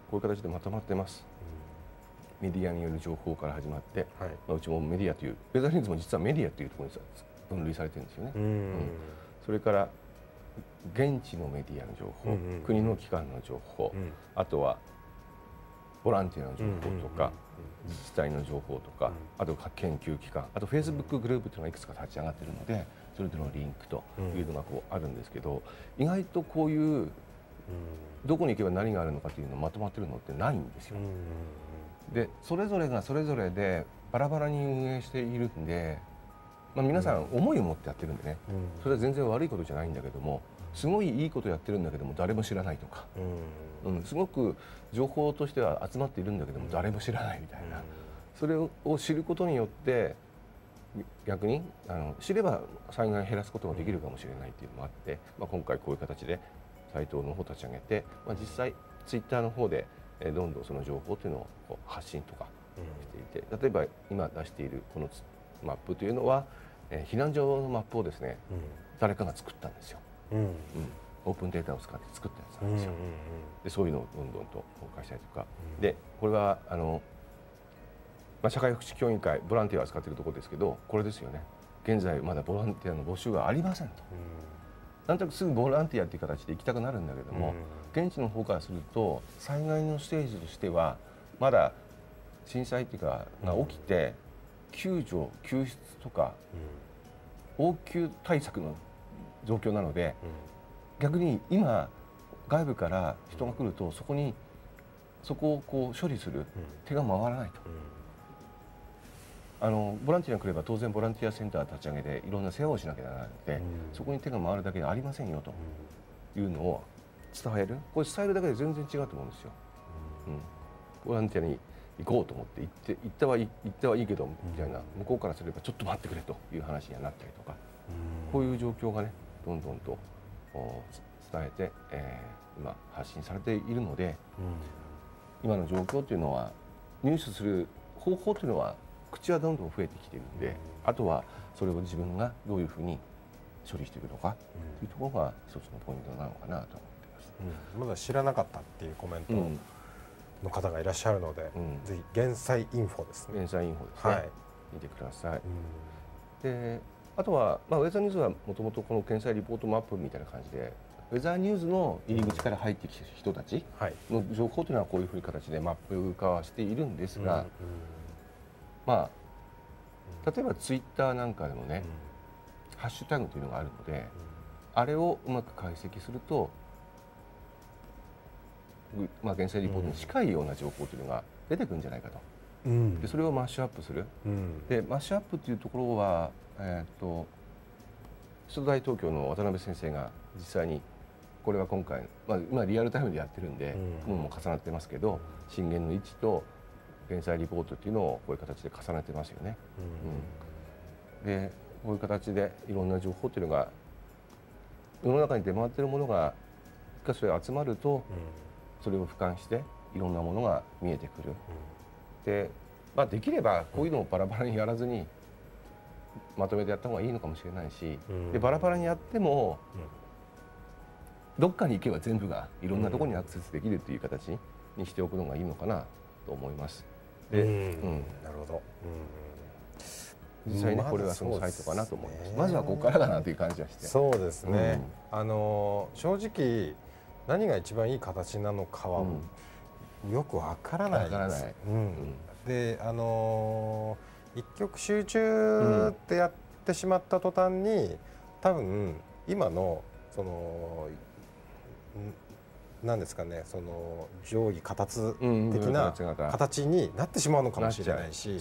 こういう形でまとまってます。メディアによる情報から始まって、はい、まあ、うちもメディアというウェザーニューズも実はメディアというところに分類されてるんですよね。うんうん、それから現地のメディアの情報、うんうん、国の機関の情報、うん、あとはボランティアの情報とか、自治体の情報とか、うん、あと研究機関、あとフェイスブックグループというのがいくつか立ち上がっているので、それぞれのリンクというのがこうあるんですけど、意外とこういうどこに行けば何があるのかというのをまとまっているのってないんですよ。でそれぞれがそれぞれでバラバラに運営しているんで、まあ、皆さん思いを持ってやってるんでね、それは全然悪いことじゃないんだけども、すごいいいことやってるんだけども誰も知らないとか、うん、すごく情報としては集まっているんだけども誰も知らないみたいな、それを知ることによって逆にあの知れば災害を減らすことができるかもしれないっていうのもあって、まあ、今回こういう形でサイトの方を立ち上げて、まあ、実際ツイッターの方でどんどんその情報というのをこう発信とかしていて、例えば今出しているこのマップというのは避難所のマップをですね、うん、誰かが作ったんですよ。うんうん、オープンデータを使って作ったやつなんですよ。でそういうのをどんどんと公開したりとか、うん、でこれはあの、まあ、社会福祉協議会ボランティアを使っているところですけど、これですよね。現在まだボランティアの募集がありませんと、うん、なんとなくすぐボランティアという形で行きたくなるんだけども、うん、現地の方からすると災害のステージとしてはまだ震災っていうかが起きて、救助救出とか、うん、応急対策の状況なので、うん、逆に今外部から人が来るとそこにそこをこう処理する手が回らないと、うん、あのボランティアが来れば当然ボランティアセンター立ち上げていろんな世話をしなきゃならないので、うん、そこに手が回るだけではありませんよというのを伝える、これ伝えるだけで全然違うと思うんですよ。うん、ボランティアに行こうと思って行って行ったはいい行ったはいいけどみたいな、向こうからすればちょっと待ってくれという話になったりとか、うん、こういう状況がねどんどんと伝えて、えー、今発信されているので、うん、今の状況というのは入手する方法というのは口はどんどん増えてきているので、うん、あとはそれを自分がどういうふうに処理していくのかというところが一つのポイントなのかなと思っています。 うん、まだ知らなかったっていうコメント、うんの方がいらっしゃるので、うん、ぜひ減災インフォですね。 減災インフォですね。はい、見てください。うん、で、あとは、まあ、ウェザーニューズはもともとこの減災リポートマップみたいな感じで、ウェザーニューズの入り口から入ってきた人たちの情報というのはこういうふうな形でマップ化はしているんですが、うんうん、まあ例えばツイッターなんかでもね、うん、ハッシュタグというのがあるので、うん、あれをうまく解析すると。まあ、減災リポートに近いような情報というのが出てくるんじゃないかと、うん、でそれをマッシュアップする、うん、でマッシュアップというところは、えー、と首都大東京の渡辺先生が実際にこれは今回、まあ、今リアルタイムでやってるんで、うん、もうも重なってますけど、震源の位置と減災リポートっていうのをこういう形で重ねてますよね。うんうん、でこういう形でいろんな情報っていうのが世の中に出回っているものが一箇所で集まると、うん、それを俯瞰していろんなものが見えてくる、うん、で、まあ、できればこういうのをバラバラにやらずにまとめてやった方がいいのかもしれないし、うん、でバラバラにやっても、うん、どっかに行けば全部がいろんなところにアクセスできるという形にしておくのがいいのかなと思います。で、うんうん、 なるほど、 うん、実際にこれはそのサイトかなと思います。まずはここからかなという感じはして。 そうですね、うん、あの正直何が一番いい形なのかはよくわからないです。で、あのー、一極集中ってやってしまった途端に、多分今のその何ですかね、その上位下達的な形になってしまうのかもしれないし、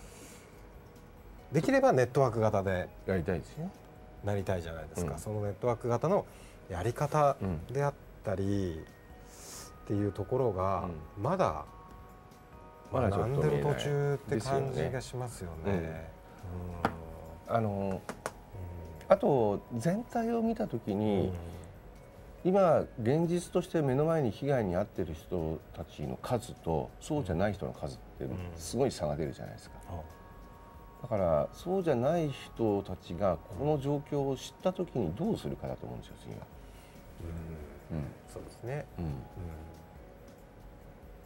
できればネットワーク型でやりたいですね。 なりたいじゃないですか。うん、そのネットワーク型のやり方であったりっていうところがまだ学んでる途中って感じがしますよね。 あのあと全体を見たときに、今現実として目の前に被害に遭っている人たちの数とそうじゃない人の数ってすごい差が出るじゃないですか。だからそうじゃない人たちがこの状況を知ったときにどうするかだと思うんですよ、次は。 うん、そうですね。うん、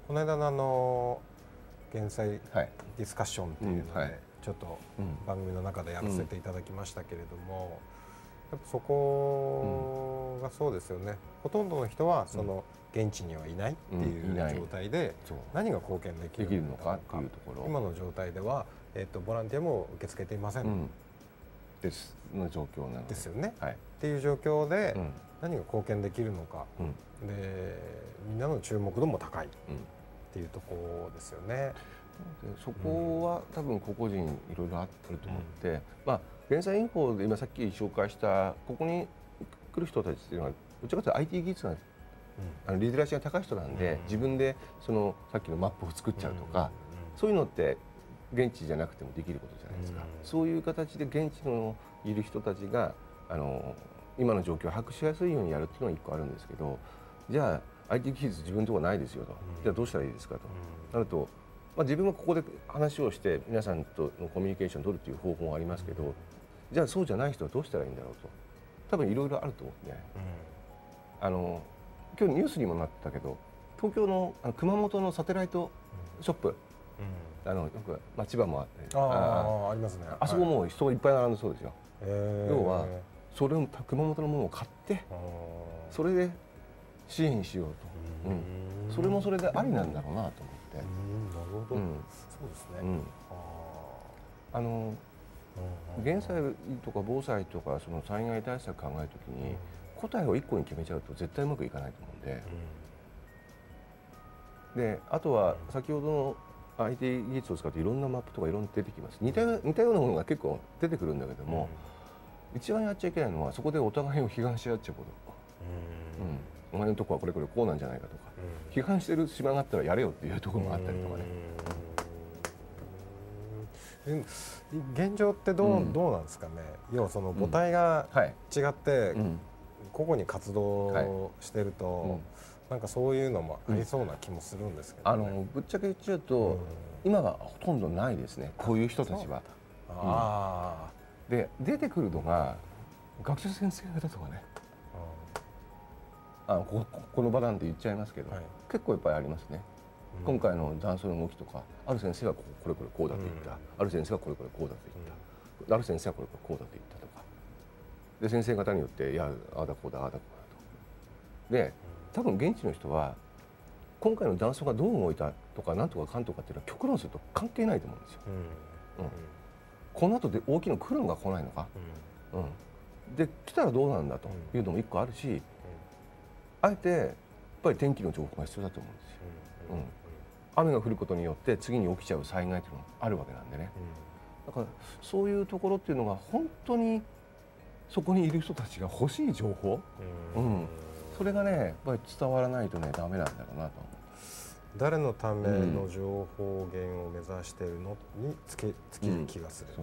この間のあの減災ディスカッションっていうので、はい、ちょっと番組の中でやらせていただきましたけれども、うん、やっぱそこがそうですよね。ほとんどの人はその現地にはいないっていう状態で何が貢献できるのかっていうところ、今の状態では、えー、とボランティアも受け付けていません、うん、 ですの状況なのでですよね、 はい、 っていう状況で何が貢献できるのか、うん、でみんなの注目度も高いっていうところですよね。でそこは多分個々人いろいろあると思って、うん、まあ減災インフォで今さっき紹介したここに来る人たちっていうのはどちらかというと アイティー 技術があのリテラシーが高い人なんで、うん、自分でそのさっきのマップを作っちゃうとか、うん、そういうのって現地じゃなくてもできることじゃないですか、うん、そういう形で現地のいる人たちがあの今の状況を把握しやすいようにやるっていうのがいっこあるんですけど、じゃあ アイティー 技術自分のところないですよと、うん、じゃあどうしたらいいですかと、うん、なると、まあ、自分はここで話をして皆さんとのコミュニケーションを取るという方法がありますけど、うん、じゃあそうじゃない人はどうしたらいいんだろうと、多分いろいろあると思うんで、ね、うん、あの今日ニュースにもなったけど東京の、あの熊本のサテライトショップ、うん、あのよく、まあ、千葉もあって、 ああ、ありますね。 あそこも人がいっぱい並んでそうですよ。要はそれを熊本のものを買ってそれで支援しようと、うん、それもそれでありなんだろうなと思って。 うん、なるほど、うん、そうですね、うん、 あの減災とか防災とかその災害対策考えるときに答えをいっこに決めちゃうと絶対うまくいかないと思うんで、うん、であとは先ほどの アイティー 技術を使っていろんなマップとかいろんな出てきます。似た似たようなものが結構出てくるんだけども、うん、一番やっちゃいけないのはそこでお互いを批判し合っちゃうこと、うんうん、お前のとこはこれこれこうなんじゃないかとか、うん、批判してる島があったらやれよっていうところもあったりとかね。 うん、現状ってどう、うん、どうなんですかね。要はその母体が違って個々に活動してると、うんはい、なんかそういうのもありそうな気もするんですけど、ね、 あのぶっちゃけ言っちゃうと、うん、今はほとんどないですね、こういう人たちは。あ、うん、で出てくるのが学習先生方とかね、あの こ, この場なんて言っちゃいますけど、はい、結構いっぱいありますね。うん、今回の断層の動きとか、ある先生がこれこれこうだと言った、うん、ある先生がこれこれこうだと言った、うん、ある先生がこれこれこうだと言ったとかで、先生方によっていやああだこうだああだこうだとで、多分現地の人は今回の断層がどう動いたとかなんとかかんとかっていうのは極論すると関係ないと思うんですよ。うんうん、この後で大きな来るのか来ないのか、うんうん、で来たらどうなんだというのも一個あるし、あえてやっぱり天気の情報が必要だと思うんですよ。うん、雨が降ることによって次に起きちゃう災害というのがあるわけなんでね、うん、だからそういうところっていうのが本当にそこにいる人たちが欲しい情報、うんうん、それがねやっぱり伝わらないとねダメなんだろうなと思う。 誰のための情報源を目指しているのにつけつける気がする。なる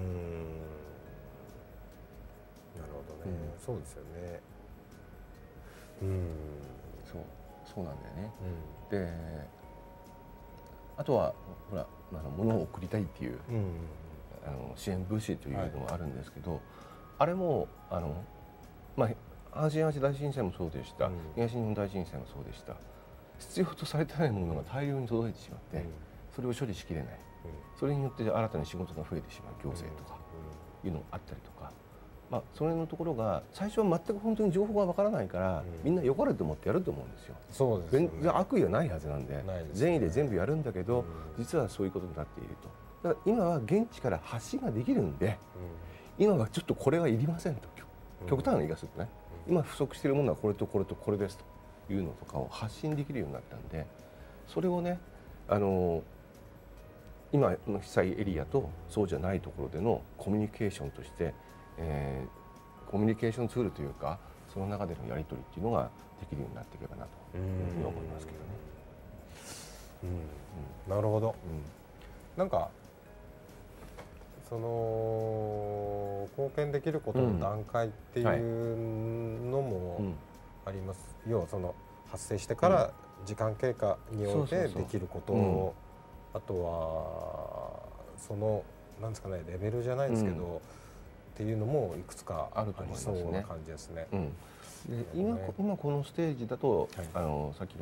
ほどね、うん、そうですよね。うん、 そうそうなんだよね。うん、であとはほらあの物を送りたいっていう、うん、あの支援物資というのもあるんですけど、はい、あれもあの、まあ、阪神・淡路大震災もそうでした、うん、東日本大震災もそうでした。必要とされてないものが大量に届いてしまって、うん、それを処理しきれない、うん、それによって新たに仕事が増えてしまう行政とかいうのがあったりとか、まあ、それのところが最初は全く本当に情報がわからないから、うん、みんな良かれと思ってやると思うんですよ。 そうですよね。 全然悪意はないはずなんで、でね、善意で全部やるんだけど、うん、実はそういうことになっていると。だから今は現地から発信ができるんで、うん、今はちょっとこれはいりませんと、極端な言い方するとね、うん、今不足しているものはこれとこれとこれですというのとかを発信できるようになったんで、それをね、あの今の被災エリアとそうじゃないところでのコミュニケーションとして、えー、コミュニケーションツールというかその中でのやり取りっていうのができるようになっていけばなというふうに思いますけどね。 うんうん、なるほど、うん、なんかその貢献できることの段階っていうのもあります。要はその発生してから時間経過においてできることを、あとはそのなんですかね、レベルじゃないですけど、うん、っていうのもいくつかありそうな感じですね。 うん、で今、今このステージだと、はい、あのさっきの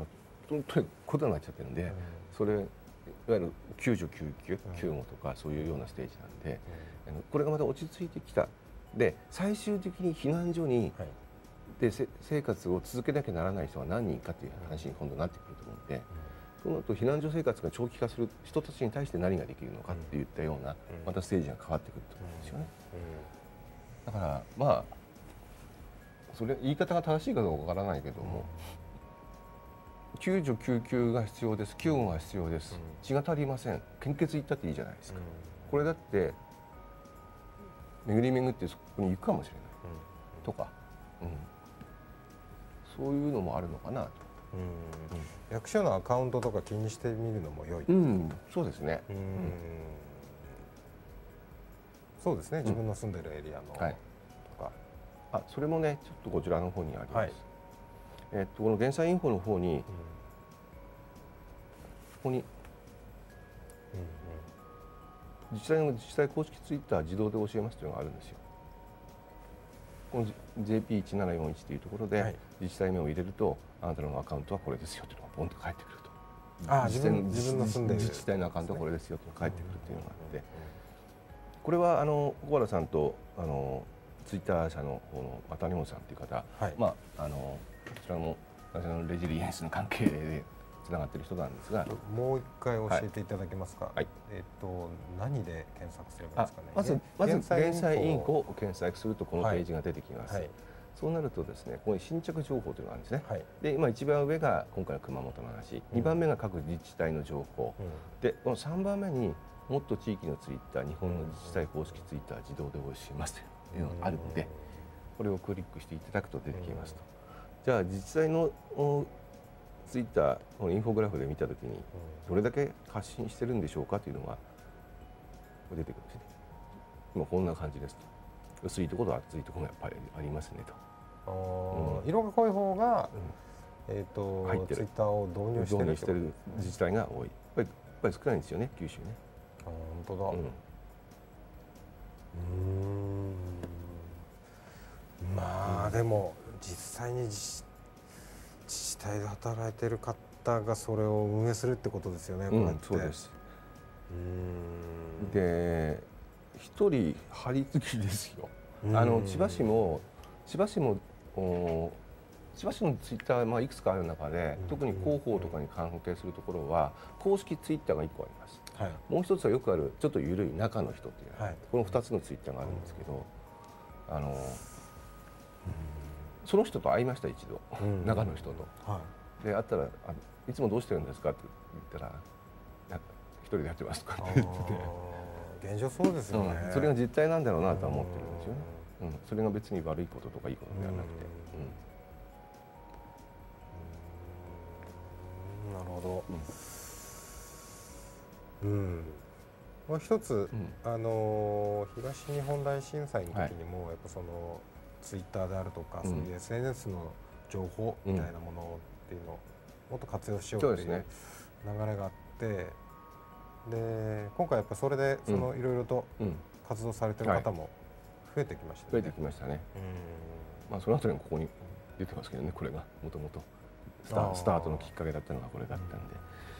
本当にことになっちゃってるんで、うん、それいわゆるきゅうじゅうきゅうきゅう、救護とかそういうようなステージなんで、うん、これがまた落ち着いてきた。で最終的に避難所に、はい、で生活を続けなきゃならない人は何人かという話に今度なってくると思うので、うん、そうなると避難所生活が長期化する人たちに対して何ができるのかっていったような、うん、またステージが変わってくると思うんですよね。だからまあそれ言い方が正しいかどうかわからないけども、きゅうじゅうきゅう救が必要です、救護が必要です、血が足りません、献血行ったっていいじゃないですか。これだって巡り巡ってそこに行くかもしれない、うん、とか、うん、そういうのもあるのかなと、うんうん、 役所のアカウントとか気にしてみるのも良い、 うん、そうですね、うん、 そうですね、自分の住んでるエリアの、はい、とか、 あ、それもねちょっとこちらの方にあります、はい、えっとこの減災インフォの方に、うん、ここに、うん自治体の自治体公式ツイッター自動で教えますというのがあるんですよ。この ジェーピーいちななよんいち というところで、はい、自治体名を入れるとあなたのアカウントはこれですよというのがポンと返ってくると。 ああ、自分自分の住んでいる自治体のアカウントはこれですよと返ってくるというのがあって、これはあの小原さんとあのツイッター社の方の谷本さんという方、はい、まああのこちらもナショナルレジリエンスの関係でつながっている人なんですが、 もう一回教えていただけますか。はい、えっと何で検索すればいいですかね。 まずまず減災インフォを検索するとこのページが出てきます。はいはい、そうなるとですね、ここに新着情報というのがあるんですね。はい、で今一番上が今回の熊本の話、うん、にばんめが各自治体の情報、うん、でこのさんばんめにもっと地域のツイッター、日本の自治体公式ツイッター自動で教えますというのがあるので、これをクリックしていただくと出てきますと。じゃあ自治体のツイッターのインフォグラフで見たときにどれだけ発信してるんでしょうかというのが出てくるんですね。今こんな感じですと。薄いところと厚いところがやっぱりありますねと。 うん、色が濃い方が、うん、えっ、ー、と入ってるツイッターを導入してる、 導入してる自治体が多い。やっぱり、やっぱり少ないんですよね、九州ね。 あ、本当だ。うん。うーん。まあ、うん、でも実際に自治体で働いている方がそれを運営するってことですよね。 うん、こうやってそうです。うん。で、一人張り付きですよ。あの千葉市も千葉市も千葉市のツイッター、まあ、いくつかある中で、特に広報とかに関係するところは公式ツイッターがいっこあります。はい、もう一つはよくあるちょっと緩い中の人っていう、はい、このふたつのツイッターがあるんですけど、あのその人と会いました一度、中の人と。はい、で会ったらあ「いつもどうしてるんですか?」って言ったら「一人でやってます」とかって言ってて。 現状そうですよね、 うん、それが実態なんだろうなとは思ってるんですよね。うん、それが別に悪いこととかいいことではなくて、 うん、なるほど。うん、うん、もう一つ、うん、あの東日本大震災の時にも、はい、やっぱそのツイッターであるとか、うん、そういう エスエヌエス の情報みたいなものっていうのをもっと活用しようっていう流れがあって。で今回やっぱそれでそのいろいろと活動されてる方も増えてきましたね。 増えてきましたね。まあその後にもここに出てますけどね、これがもともとスタートのきっかけだったのがこれだったんで。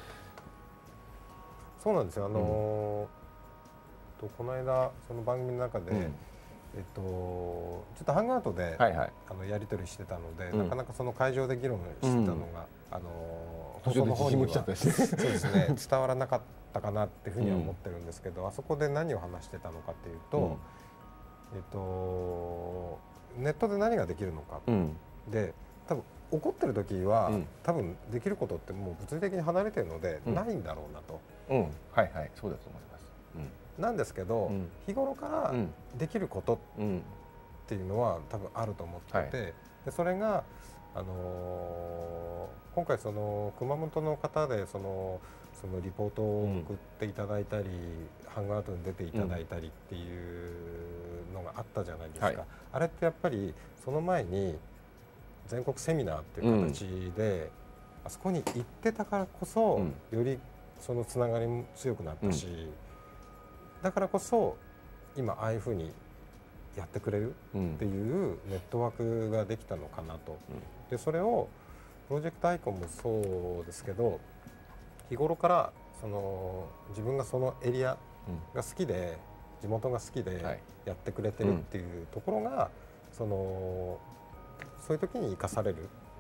そうなんですよ。あのとこの間その番組の中で、えっとちょっとハングアウトであのやり取りしてたので、なかなかその会場で議論してたのがあの放送の方にはそうですね伝わらなかったかなっていうふうには思ってるんですけど、うん、あそこで何を話してたのかっていうと、うん、えっとネットで何ができるのか、うん、で多分怒ってる時は、うん、多分できることってもう物理的に離れてるので、うん、ないんだろうなと、 うん、はいはいそうだと思います、 うん、なんですけど、うん、日頃からできることっていうのは多分あると思ってて、はい、でそれがあのー、今回その熊本の方でそのそのリポートを送っていただいたり、うん、ハングアウトに出ていただいたりっていうのがあったじゃないですか、はい、あれってやっぱりその前に全国セミナーっていう形で、うん、あそこに行ってたからこそ、うん、よりそのつながりも強くなったし、うん、だからこそ今ああいうふうにやってくれるっていうネットワークができたのかなと、うん、でそれをプロジェクトアイコンもそうですけど、日頃からその自分がそのエリアが好きで、地元が好きでやってくれてるっていうところが、そのそういう時に生かされる